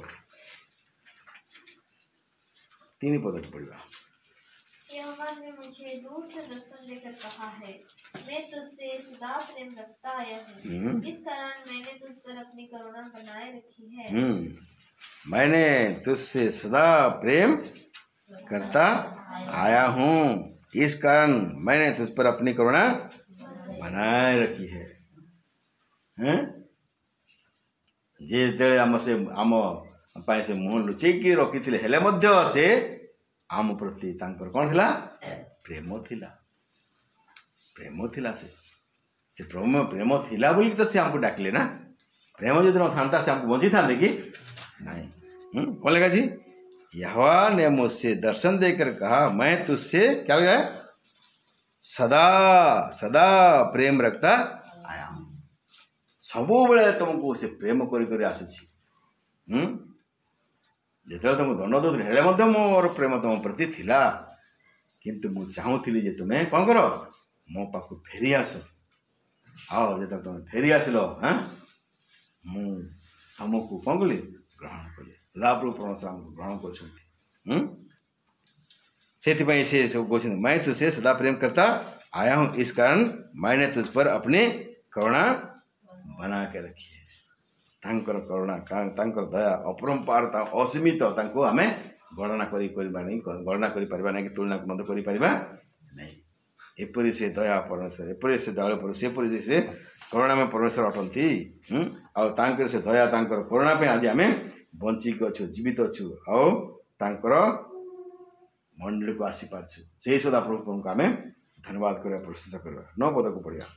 Speaker 1: तीन पद पढ़िया।
Speaker 3: यहोवा ने मुझे दूर से दर्शन देकर कहा है, मैं तुझसे सदा प्रेम रखता आया हूँ, इस कारण मैंने तुझ पर अपनी करुणा बनाए रखी है।
Speaker 1: मैंने तुझसे सदा प्रेम करता आया हूँ, इस कारण मैंने तुझ पर अपनी करुणा बनाए रखी है। हैं जे आम से आम पाए से मुँह लुचेकी रखी हेले मध्य से आम प्रति तांकर कौन थिला? प्रेम थिला प्रेम थिला से से प्रेम प्रेम थिला बोली तो से हमको डाकले ना। प्रेम जो न था से हमको बची था कि नहीं। हम्म कौन लगा जी? यहोवा ने मुझसे दर्शन देकर कहा, मैं तुझसे क्या लगा? सदा सदा प्रेम रखता आया हूँ। सब बेले तुमको से प्रेम करी करी आसुची। हम्म जो तुम दंड दौर हेले मोर प्रेम तुम प्रति थिला, किंतु मु चाहूली जे तुम्हें कौन कर मो पाख फेरी आस। आओ जो तुम फेरी आसिल हाँ मु तुमको कौन कली ग्रहण कली। सदाप्रभु परमेश्वर हमको ग्रहण कर से सब कहते मैं तुझसे सदा प्रेम करता आया हूँ, इस कारण मैंने तुझ पर अपनी करुणा बना के रखी है। तांकर करुणा तांकर दया अपरंपार असीमित तांको आमे गणना करी करबा नहीं गणना करी परबा नहीं कि तुलना मत करी परबा नहीं। एपरि से दया परमेश्वर एपरि से दयालु पर से परि से करुणा में परमेश्वर अटंती। हम आ तांकर से दया तांकर करुणा पे आज आमे बंचिक अछु जीवित अछु आ तांकर मंडली को आसी पाछु। से सदा प्रभु को आमे धन्यवाद करबा प्रशंसा करबा। नौ पद को पढ़िया।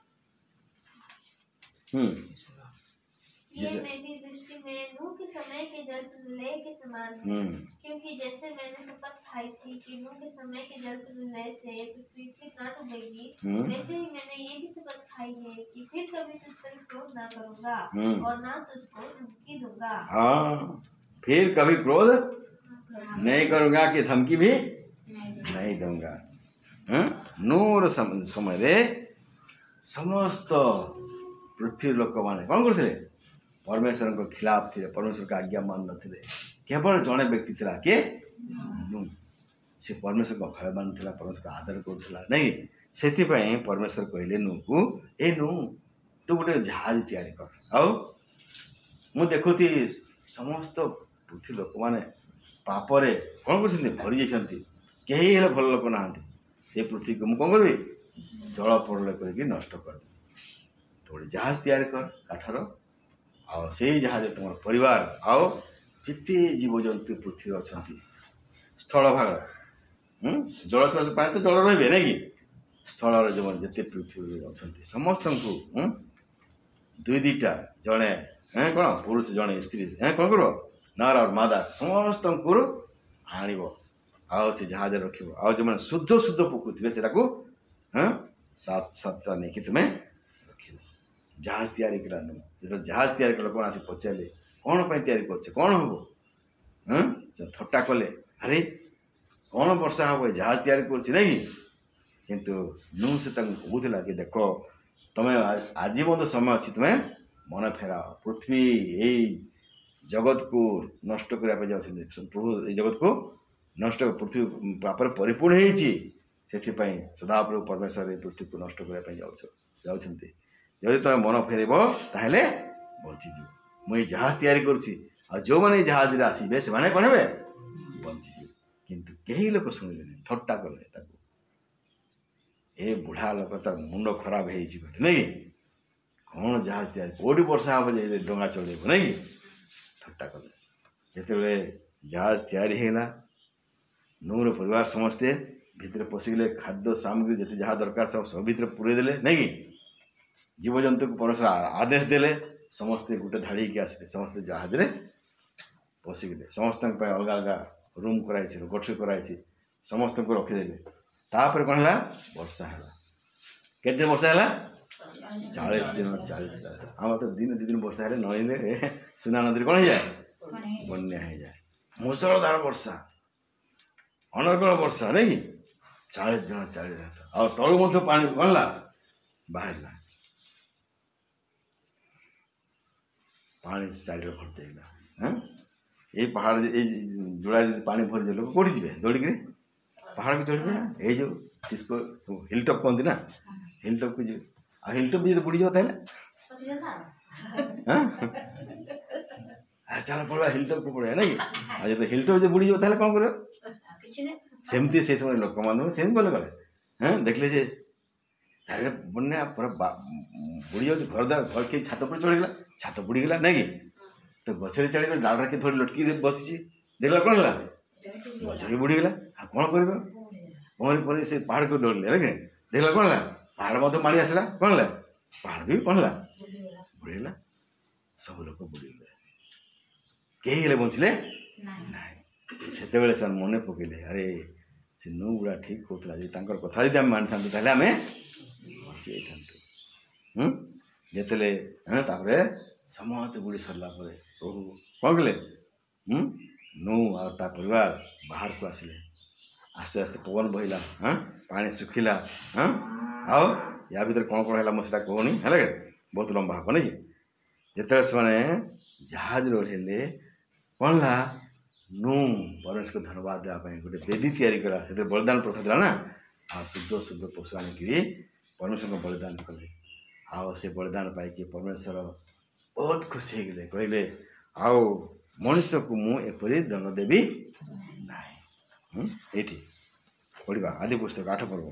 Speaker 1: हम
Speaker 3: ये मेरी दृष्टि में नूह के समय के जल प्रलय के समान है, क्योंकि जैसे मैंने शपथ खाई थी कि नूह के समय के जल प्रलय से पृथ्वी न डूबेगी, वैसे ही मैंने ये भी शपथ खाई है कि फिर कभी तुझ पर क्रोध ना करूंगा और ना तुझको धमकी दूंगा। हाँ
Speaker 1: फिर कभी क्रोध नहीं करूंगा कि धमकी भी नहीं दूंगा। नूर समय समस्त पृथ्वी लोक माने कौन करते परमेश्वर को खिलाफ थे, परमेश्वर का आज्ञा मान नथिले। केवल जड़े व्यक्ति थिला के नूह से परमेश्वर को भय मान थिला, परमेश्वर का आदर करुला नहीं। से परमेश्वर कहले नूह को ए नूह तू गोटे जहाज तैयारी कर। आओ मु देखुथी समस्त पृथ्वी लोक माने पापरे कौन कर भरी जाती कहीं हेले भल लोक ना से पृथ्वी को मुझे कौन करी जल प्रलय करके नष्ट कर। तो जहाज तैयारी कर काठर ଆଉ ସେଇ ଜାହାଜରେ ତୁମର ପରିବାର ଆଉ ଯେତେ ଜୀବଜନ୍ତୁ ପୃଥିବୀ ଅଛନ୍ତି ସ୍ଥଳ ଭାଗ ଜଳଚର ପାଣି ତ ଜଳ ରହିବେ ନାଇଁ କି ସ୍ଥଳର ଯେଉଁ ଯେତେ ପୃଥିବୀ ଅଛନ୍ତି ସମସ୍ତଙ୍କୁ ଦୁଇ ଦୁଇଟା ଜଣେ ହଁ କ'ଣ ପୁରୁଷ ଜଣେ ସ୍ତ୍ରୀ ହଁ କ'ଣ କରିବ ନର ଆଉ ମାଦା ସମସ୍ତଙ୍କୁ ଆଣିବ ଆଉ ସେ ଜାହାଜରେ ରଖିବ ଆଉ ଯେଉଁମାନେ ଶୁଦ୍ଧ ଶୁଦ୍ଧ ପକଉଥିବେ ସେଟାକୁ ହଁ ସାତ ସାତଟା ନେଇକି ତୁମେ ରଖିବ। ଜାହାଜ ତିଆରି କଲା ନୁହଁ ଯେତେବେଳେ ଜାହାଜ ତିଆରି କଲେ କ'ଣ ଆସି ପଚାରିଲେ କ'ଣ ପାଇଁ ତିଆରି କରୁଛେ କ'ଣ ହବ ହଁ ସେ ଥଟ୍ଟା କଲେ ଆରେ କ'ଣ ବର୍ଷା ହବ ଏ ଜାହାଜ ତିଆରି କରୁଛି ନାଇଁ କି କିନ୍ତୁ ନୁ ସେ ତାଙ୍କୁ କହୁଥିଲା କି ଦେଖ ତୁମେ ଆଜି ମଧ୍ୟ ସମୟ ଅଛି ତୁମେ ମନେ ଫେରାଅ ପୃଥିବୀ ଏଇ ଜଗତକୁ ନଷ୍ଟ କରିବା ପାଇଁ ଯାଉଛନ୍ତି ପ୍ରଭୁ ଏଇ ଜଗତକୁ ନଷ୍ଟ ପୃଥିବୀ ପାପରେ ପରିପୂର୍ଣ୍ଣ ହେଇଛି ସେଥିପାଇଁ ସଦାପ୍ରଭୁ ପରମେଶ୍ୱର ଏଇ ପୃଥିବୀକୁ ନଷ୍ଟ କରିବା ପାଇଁ ଯାଉଛ ଯାଉଛନ୍ତି ଯଦି ତୁମେ ମନ ଫେରିବ ତାହେଲେ ବଞ୍ଚିଯିବ ମୁଁ ଏଇ ଜାହାଜ ତିଆରି କରୁଛି ଆଉ ଯେଉଁମାନେ ଏଇ ଜାହାଜରେ ଆସିବେ ସେମାନେ କ'ଣ ହେବେ ବଞ୍ଚିଯିବେ କିନ୍ତୁ କେହି ଲୋକ ଶୁଣିଲେନି ଥଟ୍ଟା କଲେ ତାକୁ ଏ ବୁଢ଼ା ଲୋକ ତାର ମୁଣ୍ଡ ଖରାପ ହେଇଛି ବୋଲି ନାଇଁ କି କ'ଣ ଜାହାଜ ତିଆରି କେଉଁଠି ବର୍ଷା ହେବ ଯେ ଡଙ୍ଗା ଚଳେଇବ ନାଇଁ କି ଥଟ୍ଟା କଲେ ଯେତେବେଳେ ଜାହାଜ ତିଆରି ହେଇଗଲା ନୂର ପରିବାର ସମସ୍ତେ ଭିତରେ ପଶିଗଲେ ଖାଦ୍ୟ ସାମଗ୍ରୀ ଯେତେ ଯାହା ଦରକାର ସବୁ ସବୁ ଭିତରେ ପୁରେଇ ଦେଲେ ନାଇଁ କି ଜୀବଜନ୍ତୁକୁ ପରମେଶ୍ୱର ଆଦେଶ ଦେଲେ ସମସ୍ତେ ଗୋଟେ ଧାଡ଼ି ହେଇକି ଆସିଲେ ସମସ୍ତେ ଜାହାଜରେ ପଶିଗଲେ ସମସ୍ତଙ୍କ ପାଇଁ ଅଲଗା ଅଲଗା ରୁମ୍ କରାହେଇଛି ଗଠରି କରାହେଇଛି ସମସ୍ତଙ୍କୁ ରଖିଦେଲେ ତାପରେ କ'ଣ ହେଲା ବର୍ଷା ହେଲା କେତେ ଦିନ ବର୍ଷା ହେଲା ଚାଳିଶ ଦିନ ଚାଳିଶ ଆମର ତ ଦିନ ଦୁଇ ଦିନ ବର୍ଷା ହେଲେ ନଈରେ ସୁନା ନଦୀରେ କ'ଣ ହେଇଯାଏ ବନ୍ୟା ହେଇଯାଏ ମୁଷଳଧାର ବର୍ଷା ଅନର୍ଗଳ ବର୍ଷା ନାଇଁ କି ଚାଳିଶ ଦିନ ଚାଳିଶ ରାତ ଆଉ ତଳୁ ମଧ୍ୟ ପାଣି କ'ଣ ହେଲା ବାହାରିଲା ପାଣି ଚାରିରେ ଭର୍ତ୍ତି ହେଇଗଲା ହଁ ଏଇ ପାହାଡ଼ ଏଇ ଯୋଡ଼ା ଯଦି ପାଣି ଭରିଯିବ ଲୋକ କେଉଁଠି ଯିବେ ଦୌଡ଼ିକିରି ପାହାଡ଼କୁ ଚଢ଼ିବେ ନା ଏଇ ଯେଉଁ ଟିସ୍କୋ ହିଲ୍ ଟପ୍ କହନ୍ତି ନା ହିଲ୍ ଟପ୍କୁ ଯିବେ ଆଉ ହିଲ୍ ଟପ୍ ଯଦି ବୁଡ଼ିଯିବ ତାହେଲେ ହଁ ଆରେ ଚାଲ ପଡ଼ିବା ହିଲ୍ ଟପ୍କୁ ପଡ଼ିବା ନାଇଁ କି ଆଉ ଯଦି ହିଲ୍ ଟପ୍ ଯଦି ବୁଡ଼ିଯିବ ତାହେଲେ କ'ଣ କରିବ ସେମିତି ସେ ସମୟରେ ଲୋକମାନଙ୍କୁ ସେମିତି ଗଲେ ଗଲେ ହଁ ଦେଖିଲେ ଯେ ଚାରିରେ ବନ୍ୟା ପୁରା ବୁଡ଼ି ଯାଉଛି ଘର ଦ୍ୱାରା ଘର କିଏ ଛାତ ଉପରେ ଚଢ଼ିଗଲା ଛାତ ବୁଡ଼ିଗଲା ନାଇଁ କି ତ ଗଛରେ ଚଢ଼ିଗଲା ଡାଳରେ କିଏ ଧରି ଲଟକି ବସିଛି ଦେଖିଲା କ'ଣ ହେଲା ଗଛ ବି ବୁଡ଼ିଗଲା ଆଉ କ'ଣ କରିବ ପହଁରି ପହଁରି ସେ ପାହାଡ଼କୁ ଦୌଡ଼ିଲେ ହେଲା ଦେଖିଲା କ'ଣ ହେଲା ପାହାଡ଼ ମଧ୍ୟ ମାଡ଼ି ଆସିଲା କ'ଣ ହେଲା ପାହାଡ଼ ବି କ'ଣ ହେଲା ବୁଡ଼ିଗଲା ସବୁ ଲୋକ ବୁଡ଼ିଗଲେ କେହି ହେଲେ ବଞ୍ଚିଲେ ନାହିଁ ସେତେବେଳେ ସେମାନେ ମନେ ପକେଇଲେ ଆରେ ସେ ନୁ ଗୁଡ଼ା ଠିକ୍ କହୁଥିଲା ଯଦି ତାଙ୍କର କଥା ଯଦି ଆମେ ମାନିଥାନ୍ତୁ ତାହେଲେ ଆମେ ବଞ୍ଚି ଯାଇଥାନ୍ତୁ ହୁଁ ଯେତେବେଳେ ହଁ ତାପରେ ସମସ୍ତେ ବୁଡ଼ି ସରିଲା ପରେ ପ୍ରଭୁ କ'ଣ କଲେ ହୁଁ ନୁ ଆଉ ତା ପରିବାର ବାହାରକୁ ଆସିଲେ ଆସ୍ତେ ଆସ୍ତେ ପବନ ବହିଲା ହଁ ପାଣି ଶୁଖିଲା ହଁ ଆଉ ୟା ଭିତରେ କ'ଣ କ'ଣ ହେଲା ମୁଁ ସେଟା କହୁନି ହେଲା କି ବହୁତ ଲମ୍ବା ହେବ ନାଇଁ କି ଯେତେବେଳେ ସେମାନେ ଜାହାଜରେ ଓହ୍ଲେଇଲେ କ'ଣ ହେଲା ନୁ ପରମେଶ୍ୱରକୁ ଧନ୍ୟବାଦ ଦେବା ପାଇଁ ଗୋଟେ ବେଦୀ ତିଆରି କଲା ସେଥିରେ ବଳିଦାନ ପ୍ରଥା ଥିଲା ନା ଆଉ ଶୁଦ୍ଧ ଶୁଦ୍ଧ ପଶୁ ଆଣିକିରି ପରମେଶ୍ୱରଙ୍କ ବଳିଦାନ କଲେ ଆଉ ସେ ବଳିଦାନ ପାଇକି ପରମେଶ୍ୱର ବହୁତ ଖୁସି ହେଇଗଲେ କହିଲେ ଆଉ ମଣିଷକୁ ମୁଁ ଏପରି ଦଣ୍ଡ ଦେବି ନାହିଁ ଏଇଠି ପଢ଼ିବା ଆଦି ପୁସ୍ତକ ଆଠ ପର୍ବ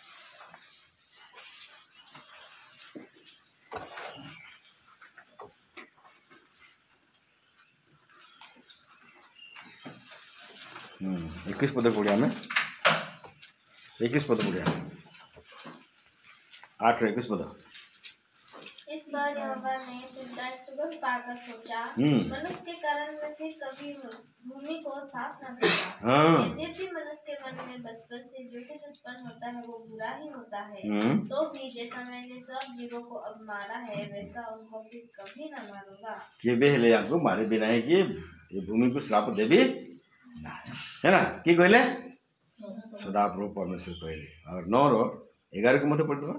Speaker 1: इक्कीस पद पढ़िया आम इक्कीस पद पढ़िया आठ इक्कीस पद
Speaker 3: इस बार यहोवा ने चिंता सुबह पाकर सोचा मनुष्य के कारण में फिर कभी भूमि को साफ न करेगा यद्यपि मनुष्य के मन में बचपन से जो कुछ उत्पन्न होता है वो बुरा ही होता है तो भी जैसा मैंने सब जीवों को अब मारा है वैसा उनको फिर कभी न मारूंगा
Speaker 1: केबे हेले आपको मारे बिना है कि ये भूमि को श्राप देवी है ना कि कहले सदाप्रभु परमेश्वर कहले और नौ रो ग्यारह को मत पढ़ दो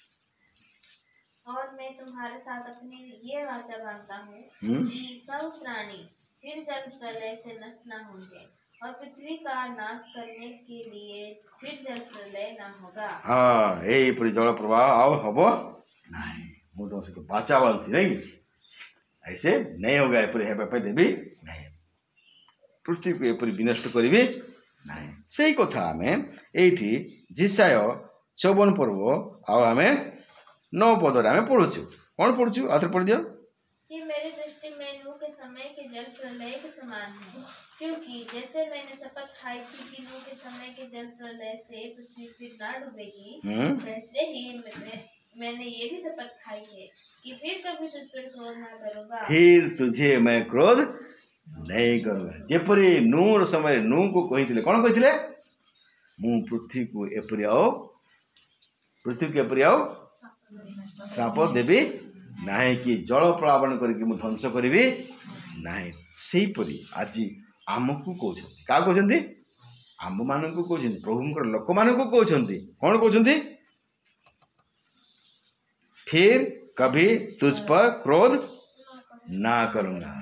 Speaker 3: और मैं तुम्हारे साथ अपनी ये वाचा बांधता हूँ कि सब प्राणी फिर जल प्रलय से नष्ट न होंगे और पृथ्वी का नाश करने के लिए फिर जल प्रलय न होगा
Speaker 1: हाँ यही पूरी जल प्रवाह आओ हबो नहीं मुझे उसको बाचा बांधती नहीं ऐसे नहीं होगा ये पूरी है पे देवी नहीं पृथ्वी को एपरी विनष्ट करी ना से कथा आम ये जिसाय चौवन पर्व आम नौ पदर आम पढ़ुचु कौन पढ़ुचु आउे पढ़ दियो
Speaker 3: कि मेरी दृष्टि प्रलय के समान है, क्योंकि जैसे मैंने शपथ खाई थी कि नूह के समय के जल प्रलय से पृथ्वी फिर ना डूबेगी,
Speaker 1: हम्म
Speaker 3: वैसे ही मैं, मैंने ये भी शपथ खाई है कि फिर कभी तुझ पर क्रोध ना करूंगा।
Speaker 1: फिर तुझे मैं क्रोध नहीं करूँगा। जेपरी नूर समय नू को कही कौन कही मु पृथ्वी को एपरी आओ पृथ्वी को एपरी आओ श्राप देवी नहीं कि जल प्लावन करके मु ध्वंस करी नहीं। से परी आज आमको कहते क्या कहते आम मान कहते प्रभु लोक मान कहते कौन कहते फिर कभी तुझ पर क्रोध ना करूंगा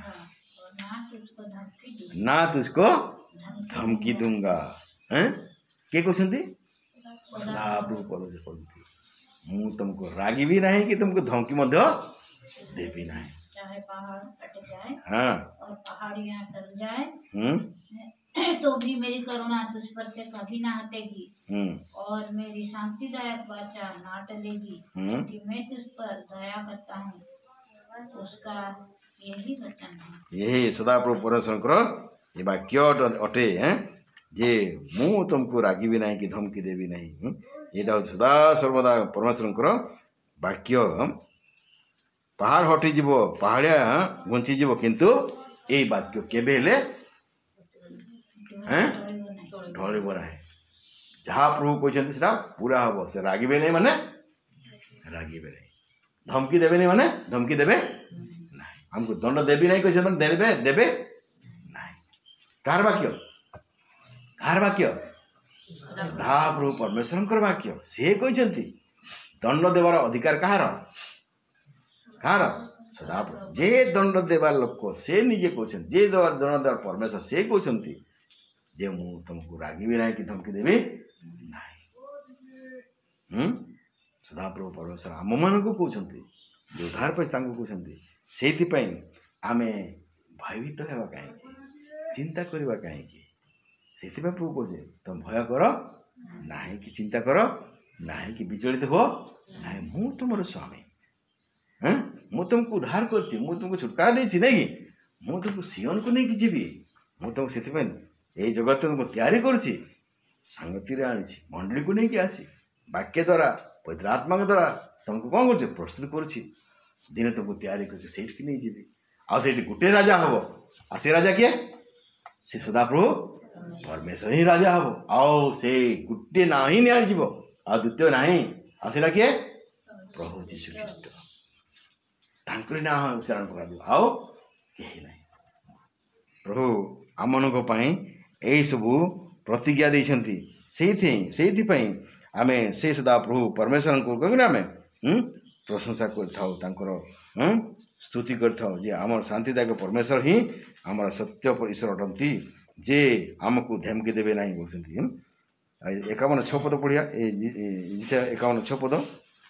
Speaker 1: ना तुझको धमकी दूंगा। हैं के कहते सदाप्रभु परोज कहते मु तुमको रागी भी नहीं कि तुमको धमकी मध्य देवी नहीं।
Speaker 2: चाहे पहाड़ कट जाए
Speaker 1: हाँ
Speaker 2: और पहाड़ियां टल जाए
Speaker 1: हम्म
Speaker 2: तो भी मेरी करुणा तुझ पर से कभी ना हटेगी
Speaker 1: हम्म
Speaker 2: और मेरी शांतिदायक वाचा ना टलेगी,
Speaker 1: हम्म
Speaker 2: कि मैं तुझ पर दया करता हूँ। उसका यही वचन है।
Speaker 1: यही सदाप्रभु परमेश्वर ये वाक्य अटे हैं जे मु तुमको रागी भी नहीं कि धमकी देवी नहीं। यहाँ सदा सर्वदा परमेश्वर वाक्य पहाड़ हटिज पहाड़िया घुंचीज किंतु ये वाक्य केबे हेले ढल ना जहाँ प्रभु कहते से पूरा हम से रागे नहीं माने रागे नहीं धमकी देवे नहीं माने धमकी देवे नहीं हमको दंड देवी नहीं कहे देवे देवे नहीं। कार वाक्य कार वाक्य सदा प्रभु परमेश्वर वाक्य से कहते दंड देवार अधिकार कहार कहार सदा जे दंड देवार लोक से निजे कहते जे दंड देवार परमेश्वर से कहते जे मु तुमको रागी भी नहीं कि धमकी देवी नहीं। हम्म सदा प्रभु परमेश्वर आम मान को कहते जो उद्धार पैसा कहते से आम भयभीत होगा कहीं चिंता करवा कहीं से प्रभु कहे तुम भय कर ना कि चिंता कर ना कि विचलित हो ना मु तुम स्वामी हाँ मु तुमको उद्धार कर तुमको छुटकारा देती नहीं कि मु तुमको सियन को नहीं जीवी मु तुमको से ये जगत तुमको तैयारी करुँची सांगति आनी मंडली को लेकिन आसी वाक्य द्वारा पवित्र आत्मा के द्वारा तुमको कौन कर प्रस्तुत करुँची दिने तुमको तैयारी करके नहीं जीवी आठ गोटे राजा हम आ से राजा किए से सदाप्रभु परमेश्वर ही राजा हम आओ से गोटे ना ही नहीं जीव आ द्वितीय ना आ से किए प्रभु जीशु ख्रीस्ट तांकरी ना उच्चारण कर आओ कहीं ना प्रभु आम मान यही सबू प्रतिज्ञा देती से आम से सदा प्रभु परमेश्वर को कहीं आम प्रशंसा कर स्तुति कर आम शांतिदायक परमेश्वर ही आम सत्य ईश्वर अटंती जे आमको धमकी देवे ना बोलते एकावन छ पद पढ़िया एकावन छ पद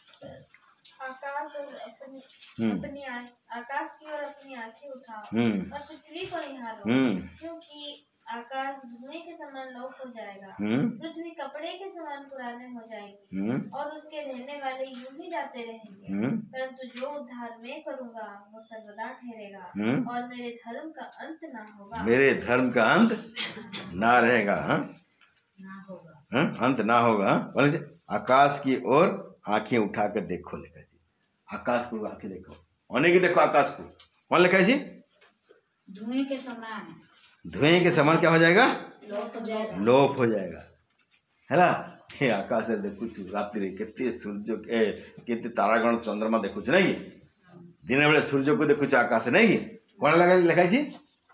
Speaker 3: आकाश और अपनी अपनी आ- आकाश की ओर अपनी आंखें उठाओ
Speaker 1: हम्म
Speaker 3: और पृथ्वी को निहारो,
Speaker 1: हम्म
Speaker 3: क्योंकि आकाश धुएं के समान लोप हो जाएगा,
Speaker 1: हम्म
Speaker 3: पृथ्वी कपड़े के समान पुराने हो जाएगी
Speaker 1: हम्म
Speaker 3: और उसके रहने वाले यूं ही जाते रहेंगे।
Speaker 1: हम्म
Speaker 3: परंतु जो उद्धार मैं करूंगा वो सर्वदा ठहरेगा
Speaker 1: हम्म
Speaker 3: और मेरे धर्म का अंत ना होगा।
Speaker 1: मेरे धर्म का अंत ना रहेगा हाँ
Speaker 2: ना होगा
Speaker 1: हाँ? अंत ना होगा हाँ? बोले जी, आकाश की ओर आंखें उठा कर देखो लिखा जी आकाश को आंखें देखो होने की देखो आकाश को कौन लिखा है जी
Speaker 2: धुएं के समान
Speaker 1: धुएं के समान क्या हो जाएगा
Speaker 2: लोप हो जाएगा।
Speaker 1: लोप हो जाएगा है ना। ये आकाश देखु रात्रि केते सूर्य के केते तारागण चंद्रमा देखु नहीं दिन बेले सूर्य को देखु आकाश नहीं कौन लगा लिखा जी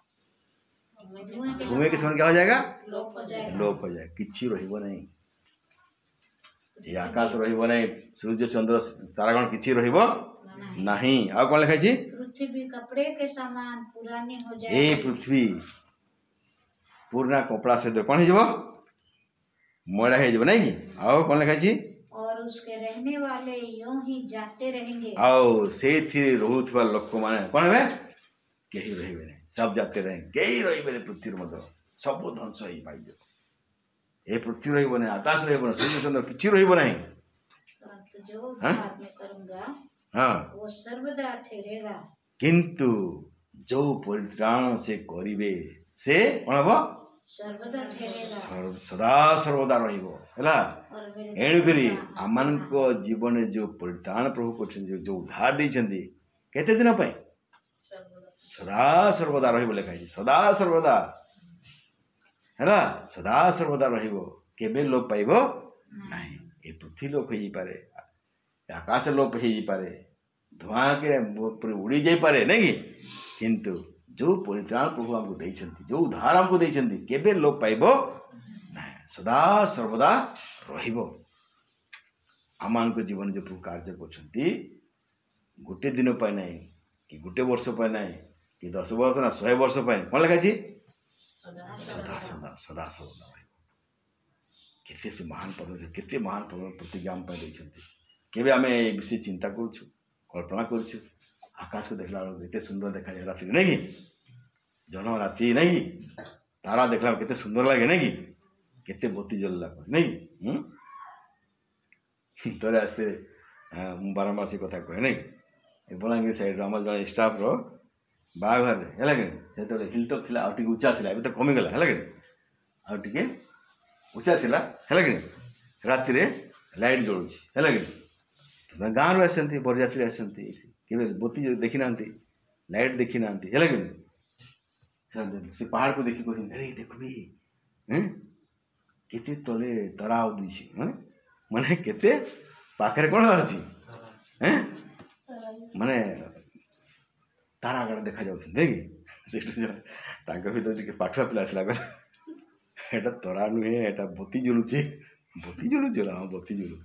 Speaker 1: धुएं के समान क्या हो जाएगा
Speaker 2: लोप हो जाएगा।
Speaker 1: लोप हो जाएगा किछि रहिबो नहीं ये आकाश रहिबो नहीं सूर्य चंद्र तारागण किछि रहिबो नहीं। आ कौन लिखा जी
Speaker 2: पृथ्वी कपड़े के समान पुरानी हो
Speaker 1: ए
Speaker 2: जाएगी।
Speaker 1: पृथ्वी पूर्णा कपड़ा से कौन हो मैड़ा हो नहीं कि आओ कौन लिखा जी
Speaker 2: और उसके रहने वाले यूं ही जाते रहेंगे।
Speaker 1: आओ से रोहुवा लोक मैंने कौन है कहीं रही नहीं सब जाते रहे कहीं रही पृथ्वी मध्य सब ध्वंस हो पाई ए पृथ्वी रही आकाश रही सूर्य चंद्र किसी रही
Speaker 2: परंतु जो उद्धार मैं करूंगा
Speaker 1: हाँ
Speaker 2: वो सर्वदा ठहरेगा।
Speaker 1: किंतु जो परित्राण से करिवे से कौन हम
Speaker 2: सर्वदा ठहरेगा
Speaker 1: सदा सर्वदा रहिबो हैला
Speaker 2: और मेरे
Speaker 1: एणुकरी आमानक जीवन जो परित्राण प्रभु कर जो उद्धार देइछन्ति केते दिन पाई सदा सर्वदा रहिबो लेखा है सदा सर्वदा हैला सदा सर्वदा रहिबो केबे लोप पाइबो नहीं ए पृथ्वी लोप होई पारे आकाश लोप होई पारे धुआं के पूरे उड़ी जाई पारे नहीं किंतु जो परित्राण प्रभु हमको देइछन्ति जो उद्धार हमको देइछन्ति केबे लोप पाइबो नहीं सदा सर्वदा रहिबो आमान को जीवन जो प्रभु कार्य करछन्ति गोटे दिन पाए नहीं कि गोटे वर्ष पाए नहीं कि दस वर्ष ना शहे वर्ष पाए कौन लिखा छी सदा सदा सदा सर्वदा केते से महान परमेश्वर केते महान प्रतिज्ञा हम पाई देइछन्ति केबे आमे ए विषय चिंता करूछु कल्पना करूछु आकाश को देखला केते सुंदर देखा जाय रात्रि नहीं जन राति नहीं तारा देखला केते सुंदर लागे नहीं केते बत्ती जलला नहीं हम तोरे आस्ते बारंबार से कथा कहे नहीं ए बलांगीर साइड आम जन स्टाफ रो बाघर है जो हिलटप थी आउटे उच्चा थी तो कमीगला है आउटे उच्चा थी है राति लाइट जलूँ है गाँव रू आसती बरजात्री आसती के बत्ती देखी ना लाइट देखी ना है से पहाड़ को देखी कहते अरे देखबी केते तले तरा उदी माने केते पाखरे कौन बाहरी माने तारा आगे देखा जाऊँ भर पाठुआ पिला एटा तरा नुहे एटा बत्ती जलुचे बत्ती जलुचे हाँ बत्ती जलु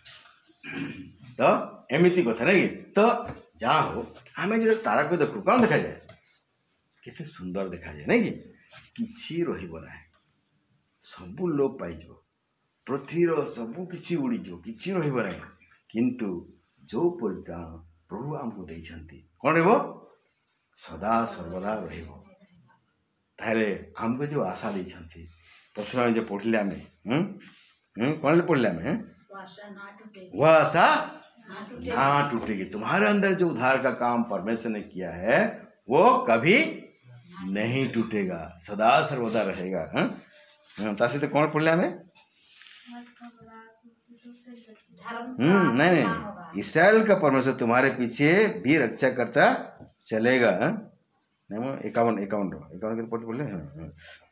Speaker 1: तो एमती कथा नहीं तो जा हो आम जो तारा को देखु कौन देखा जाए केते सुंदर देखा जाए नहीं कि रहिबो ना सबू लोप पाइज पृथ्वीर सबू किछि उड़ीज कि रहिबो ना किंतु जो परित्राण प्रभु आमको देइछन्ति कौन रहिबो सदा सर्वदा रहिबो ताहले हमको जो आशा देइछन्ति प्रथम जो पढ़ले आमे हम हम कौन पढ़ले आमे वह आशा ना टूटेगी तुम्हारे अंदर जो उद्धार का काम परमेश्वर ने किया है वो कभी नहीं टूटेगा सदा सर्वदा रहेगा हाँ तासे तो कौन पढ़ले हमें हम्म नहीं नहीं इसराइल का परमेश्वर तुम्हारे पीछे भी रक्षा करता चलेगा नहीं वो इक्यावन इक्यावन इक्यावन के पढ़ते बोले हाँ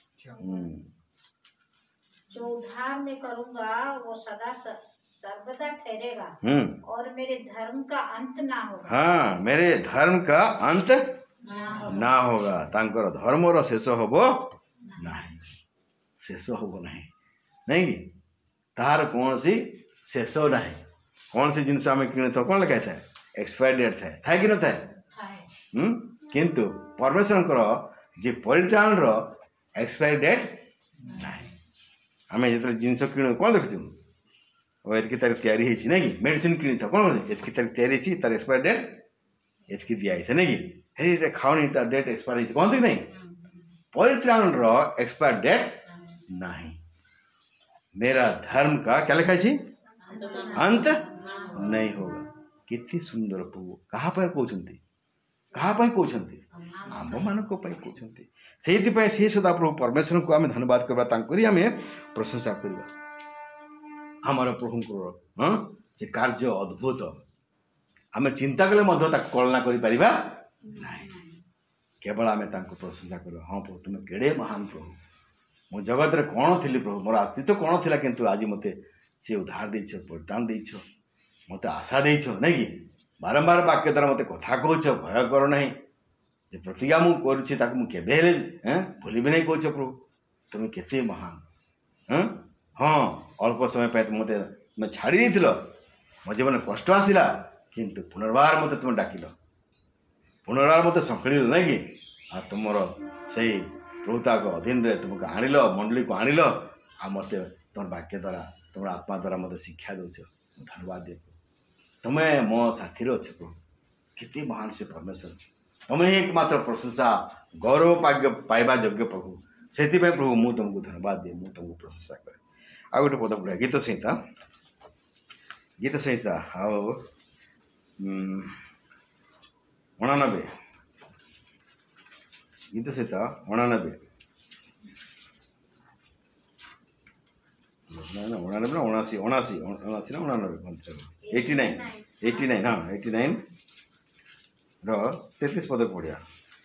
Speaker 2: जो उद्धार मैं करूंगा वो सदा सर्वदा ठहरेगा
Speaker 1: हम्म
Speaker 2: और मेरे धर्म का अंत ना होगा
Speaker 1: हाँ मेरे धर्म का अंत ना होगा तांकर धर्म रो शेष होबो नहीं शेष होबो नहीं नहीं तार कौन सी शेष नहीं कौन सी जिनस आम कि कौन लिखा था एक्सपायर डेट था था कि न था हम्म किंतु परमेश्वर जे परित्राण रो एक्सपायर डेट नहीं आम जो जिनस कि कौन देखु वो एतकी तारीख तैयारी होती नहीं मेडिसिन कि था कौन एतकी तारीख तैयारी तार एक्सपायर डेट एतकी दिया था नहीं हेरी खाओनी तार डेट एक्सपायर होती कहते नहीं परित्राण रो एक्सपायर डेट नहीं मेरा धर्म का क्या लिखा है अंत नहीं होगा कितनी सुंदर प्रभु कहाँ पर कहते कहाँ पर कहते आम मान कहते से सदा प्रभु परमेश्वर को आम धन्यवाद करवा आम प्रशंसा करवा आमर प्रभु हाँ से कार्य अद्भुत आम चिंता कले कल्पना करा केवल आम प्रशंसा कर हाँ प्रभु तुम केड़े महान प्रभु मो जगत रे कौन थी प्रभु मोर अस्तित्व कौन थिला किंतु आज मते से उद्धार देछ परित्राण देछ मते आशा देछ नहीं कि बारंबार वाक्य द्वारा मते कथा कहछ भय कर नहीं जे प्रतिज्ञा मु करूछि ताकु मु केबे हेले हैं भूलिबे नहीं कहछ प्रभु तुम केते महान हैं हाँ अल्प समय पाए मते मैं छाड़ी देथिलो मो जीवन कष्ट आसिला किंतु पुनर्बार मते तुम डाकिलो पुनर्बार मते संखिल नहीं कि आ तुमर सही प्रभुता को अधीन रे तुमको आणिल मंडली को आणिल आ मत तुम वाक्य द्वारा तुम आत्मा द्वारा मत शिक्षा दौच धन्यवाद दे तुम्हें मो साथी अच्छे प्रभु कितने महान से परमेश्वर तुम्हें एकमात्र प्रशंसा गौरव पाग्य पाइबा योग्य प्रभु से प्रभु मु तुमको धन्यवाद दे मु तुमको प्रशंसा करे आ गोटे पद पढ़ा गीत संहिता गीत संहिता आओ अणानबे गीत सहित अणानबे ना अणानबे ना अणाशी अणाशी अणाशी ना अणानबे एट्टी नाइन एट्टी नाइन हाँ एट्टी नाइन तैतीस पद पढ़िया।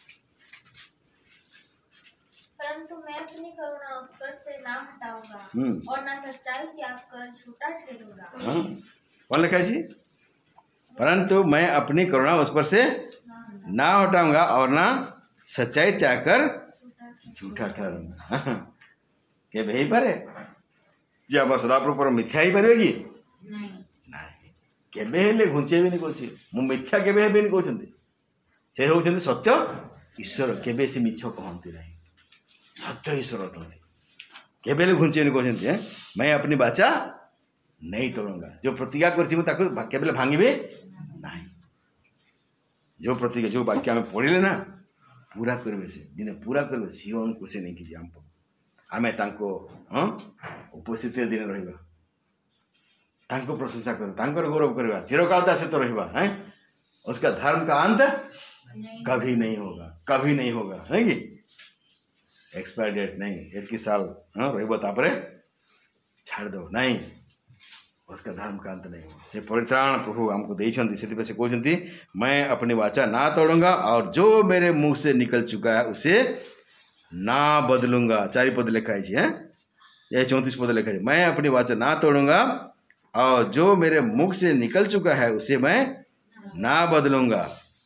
Speaker 3: परंतु मैं अपनी करुणा उस पर से ना हटाऊंगा
Speaker 1: हम्म।
Speaker 3: और ना सच्चाई त्याग कर झूठा ठहरूंगा।
Speaker 1: हाँ कौन लिखा है जी? परंतु मैं अपनी करुणा उस पर से ना हटाऊंगा और ना सच्चाई त्याग कर झूठा ठहरूंगा। के भाई पारे जी आप सदाप्रभु पर मिथ्या ही पारे कि
Speaker 2: नहीं
Speaker 1: नहीं केबे हेले घुंचे भी नहीं कौन मु मिथ्या केबे हेबे नहीं कहते से होउछन्ति सत्य ईश्वर केबे से मिछ कहते नहीं सत्य ईश्वर अटंती केबे हेले घुंचे नहीं कहते मैं अपनी बाचा नहीं तोड़ूंगा जो प्रतिज्ञा कर केबे भांगे नहीं जो प्रतिज्ञा जो वाक्य आम पढ़ले ना पूरा करेंगे से दिन पूरा करेंगे सीओन को से नहीं कीजिए आम आम हाँ उपस्थित दिन रहा तांको प्रशंसा करो तांकर गौरव करवा चिरकालता से तो रहिबा हैं उसका धर्म का अंत कभी नहीं होगा कभी नहीं होगा नहीं कि एक्सपायर डेट नहीं एक साल हाँ रहिबा तापरे छाड़ दो नहीं उसका धर्म का अंत नहीं होगा से परित्राण प्रभु हमको देइछन्ति से से कहते मैं अपनी वाचा ना तोड़ूंगा और जो मेरे मुंह से निकल चुका है उसे ना बदलूंगा। चारि पद लिखा है यह चौंतीस पद लिखा है मैं अपनी वाचा ना तोड़ूंगा और जो मेरे मुख से निकल चुका है उसे मैं ना बदलूंगा।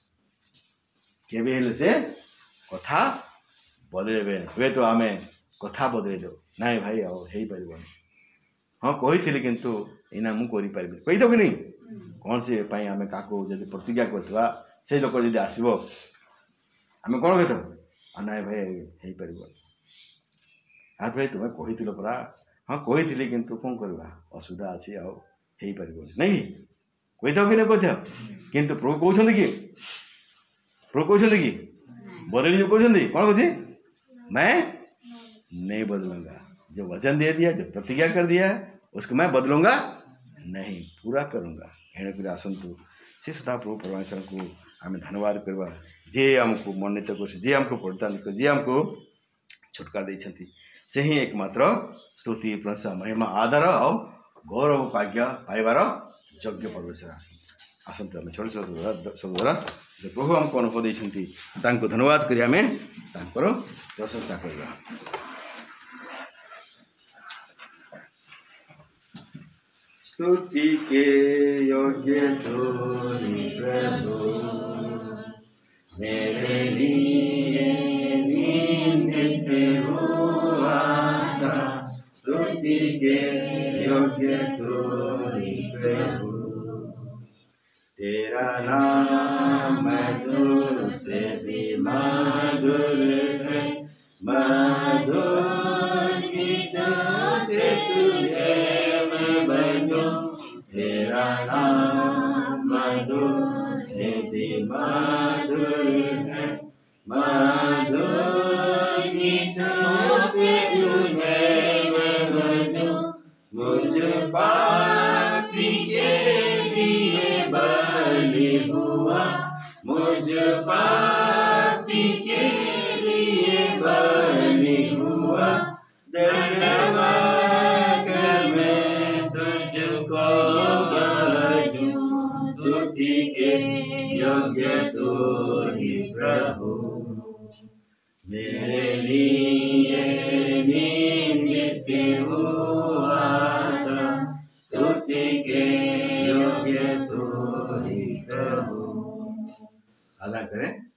Speaker 1: केबे से कथा बदलेबे वे तो आमे कथा बदले दो नाई भाई आओ हे परिबन हाँ कही थी किंतु इना मु करि परिबे कहि दो कि नहीं कौन से पाई आमे काको जदि प्रतिज्ञा करथवा से लोक जदि आसीबो आमे कोन कहतो नाई भाई हे परिबन आ भाई तुम कही थिलो परा हाँ कही थी किंतु कौन करवा असुविधा अच्छी आओ हो पार नहीं कही था कि नहीं कही था किंतु प्रभु कहते कि प्रभु कहते कि बदली जो कहते कौन कहे मैं नहीं बदलूंगा जो वचन दे दिया जो प्रतिज्ञा कर दिया है उसको मैं बदलूंगा नहीं पूरा करूँगा। एणुक आसतु से सदा प्रभु परमेश्वर को आम धन्यवाद करवा जे आमको मनोनीत कर जे आमको परित्राण कर जे आमको छुटकारा देते से ही एकमात्र स्तुति प्रशंसा महिमा आदर और गौरव भाग्य पाइबार योग्य परमेश्वर आसतु आसतु आम छोट छोट सब द्वारा जो प्रभु आमको अनुभव देते धन्यवाद करी आम तांकर प्रशंसा करवा। स्तुति के योग्य तोरी प्रभु मेरे लिए निंदित हुआ था स्तुति के योग्य तोरी प्रभु तेरा नाम मधुर से भी मधुर है मधुर से तुझे मैं बजूं तेरा नाम मधुर से भी मधुर है मधुर से तुझे मैं बजूं मुझ पापी के लिए बलि हुआ मुझ पापी के लिए बलि हुआ धन्यवाद मैं तुझको बजूं स्तुति के योग्य तू ही प्रभु मेरे लिए निंदित हुआ था स्तुति के योग्य तू ही प्रभु। अदा करें।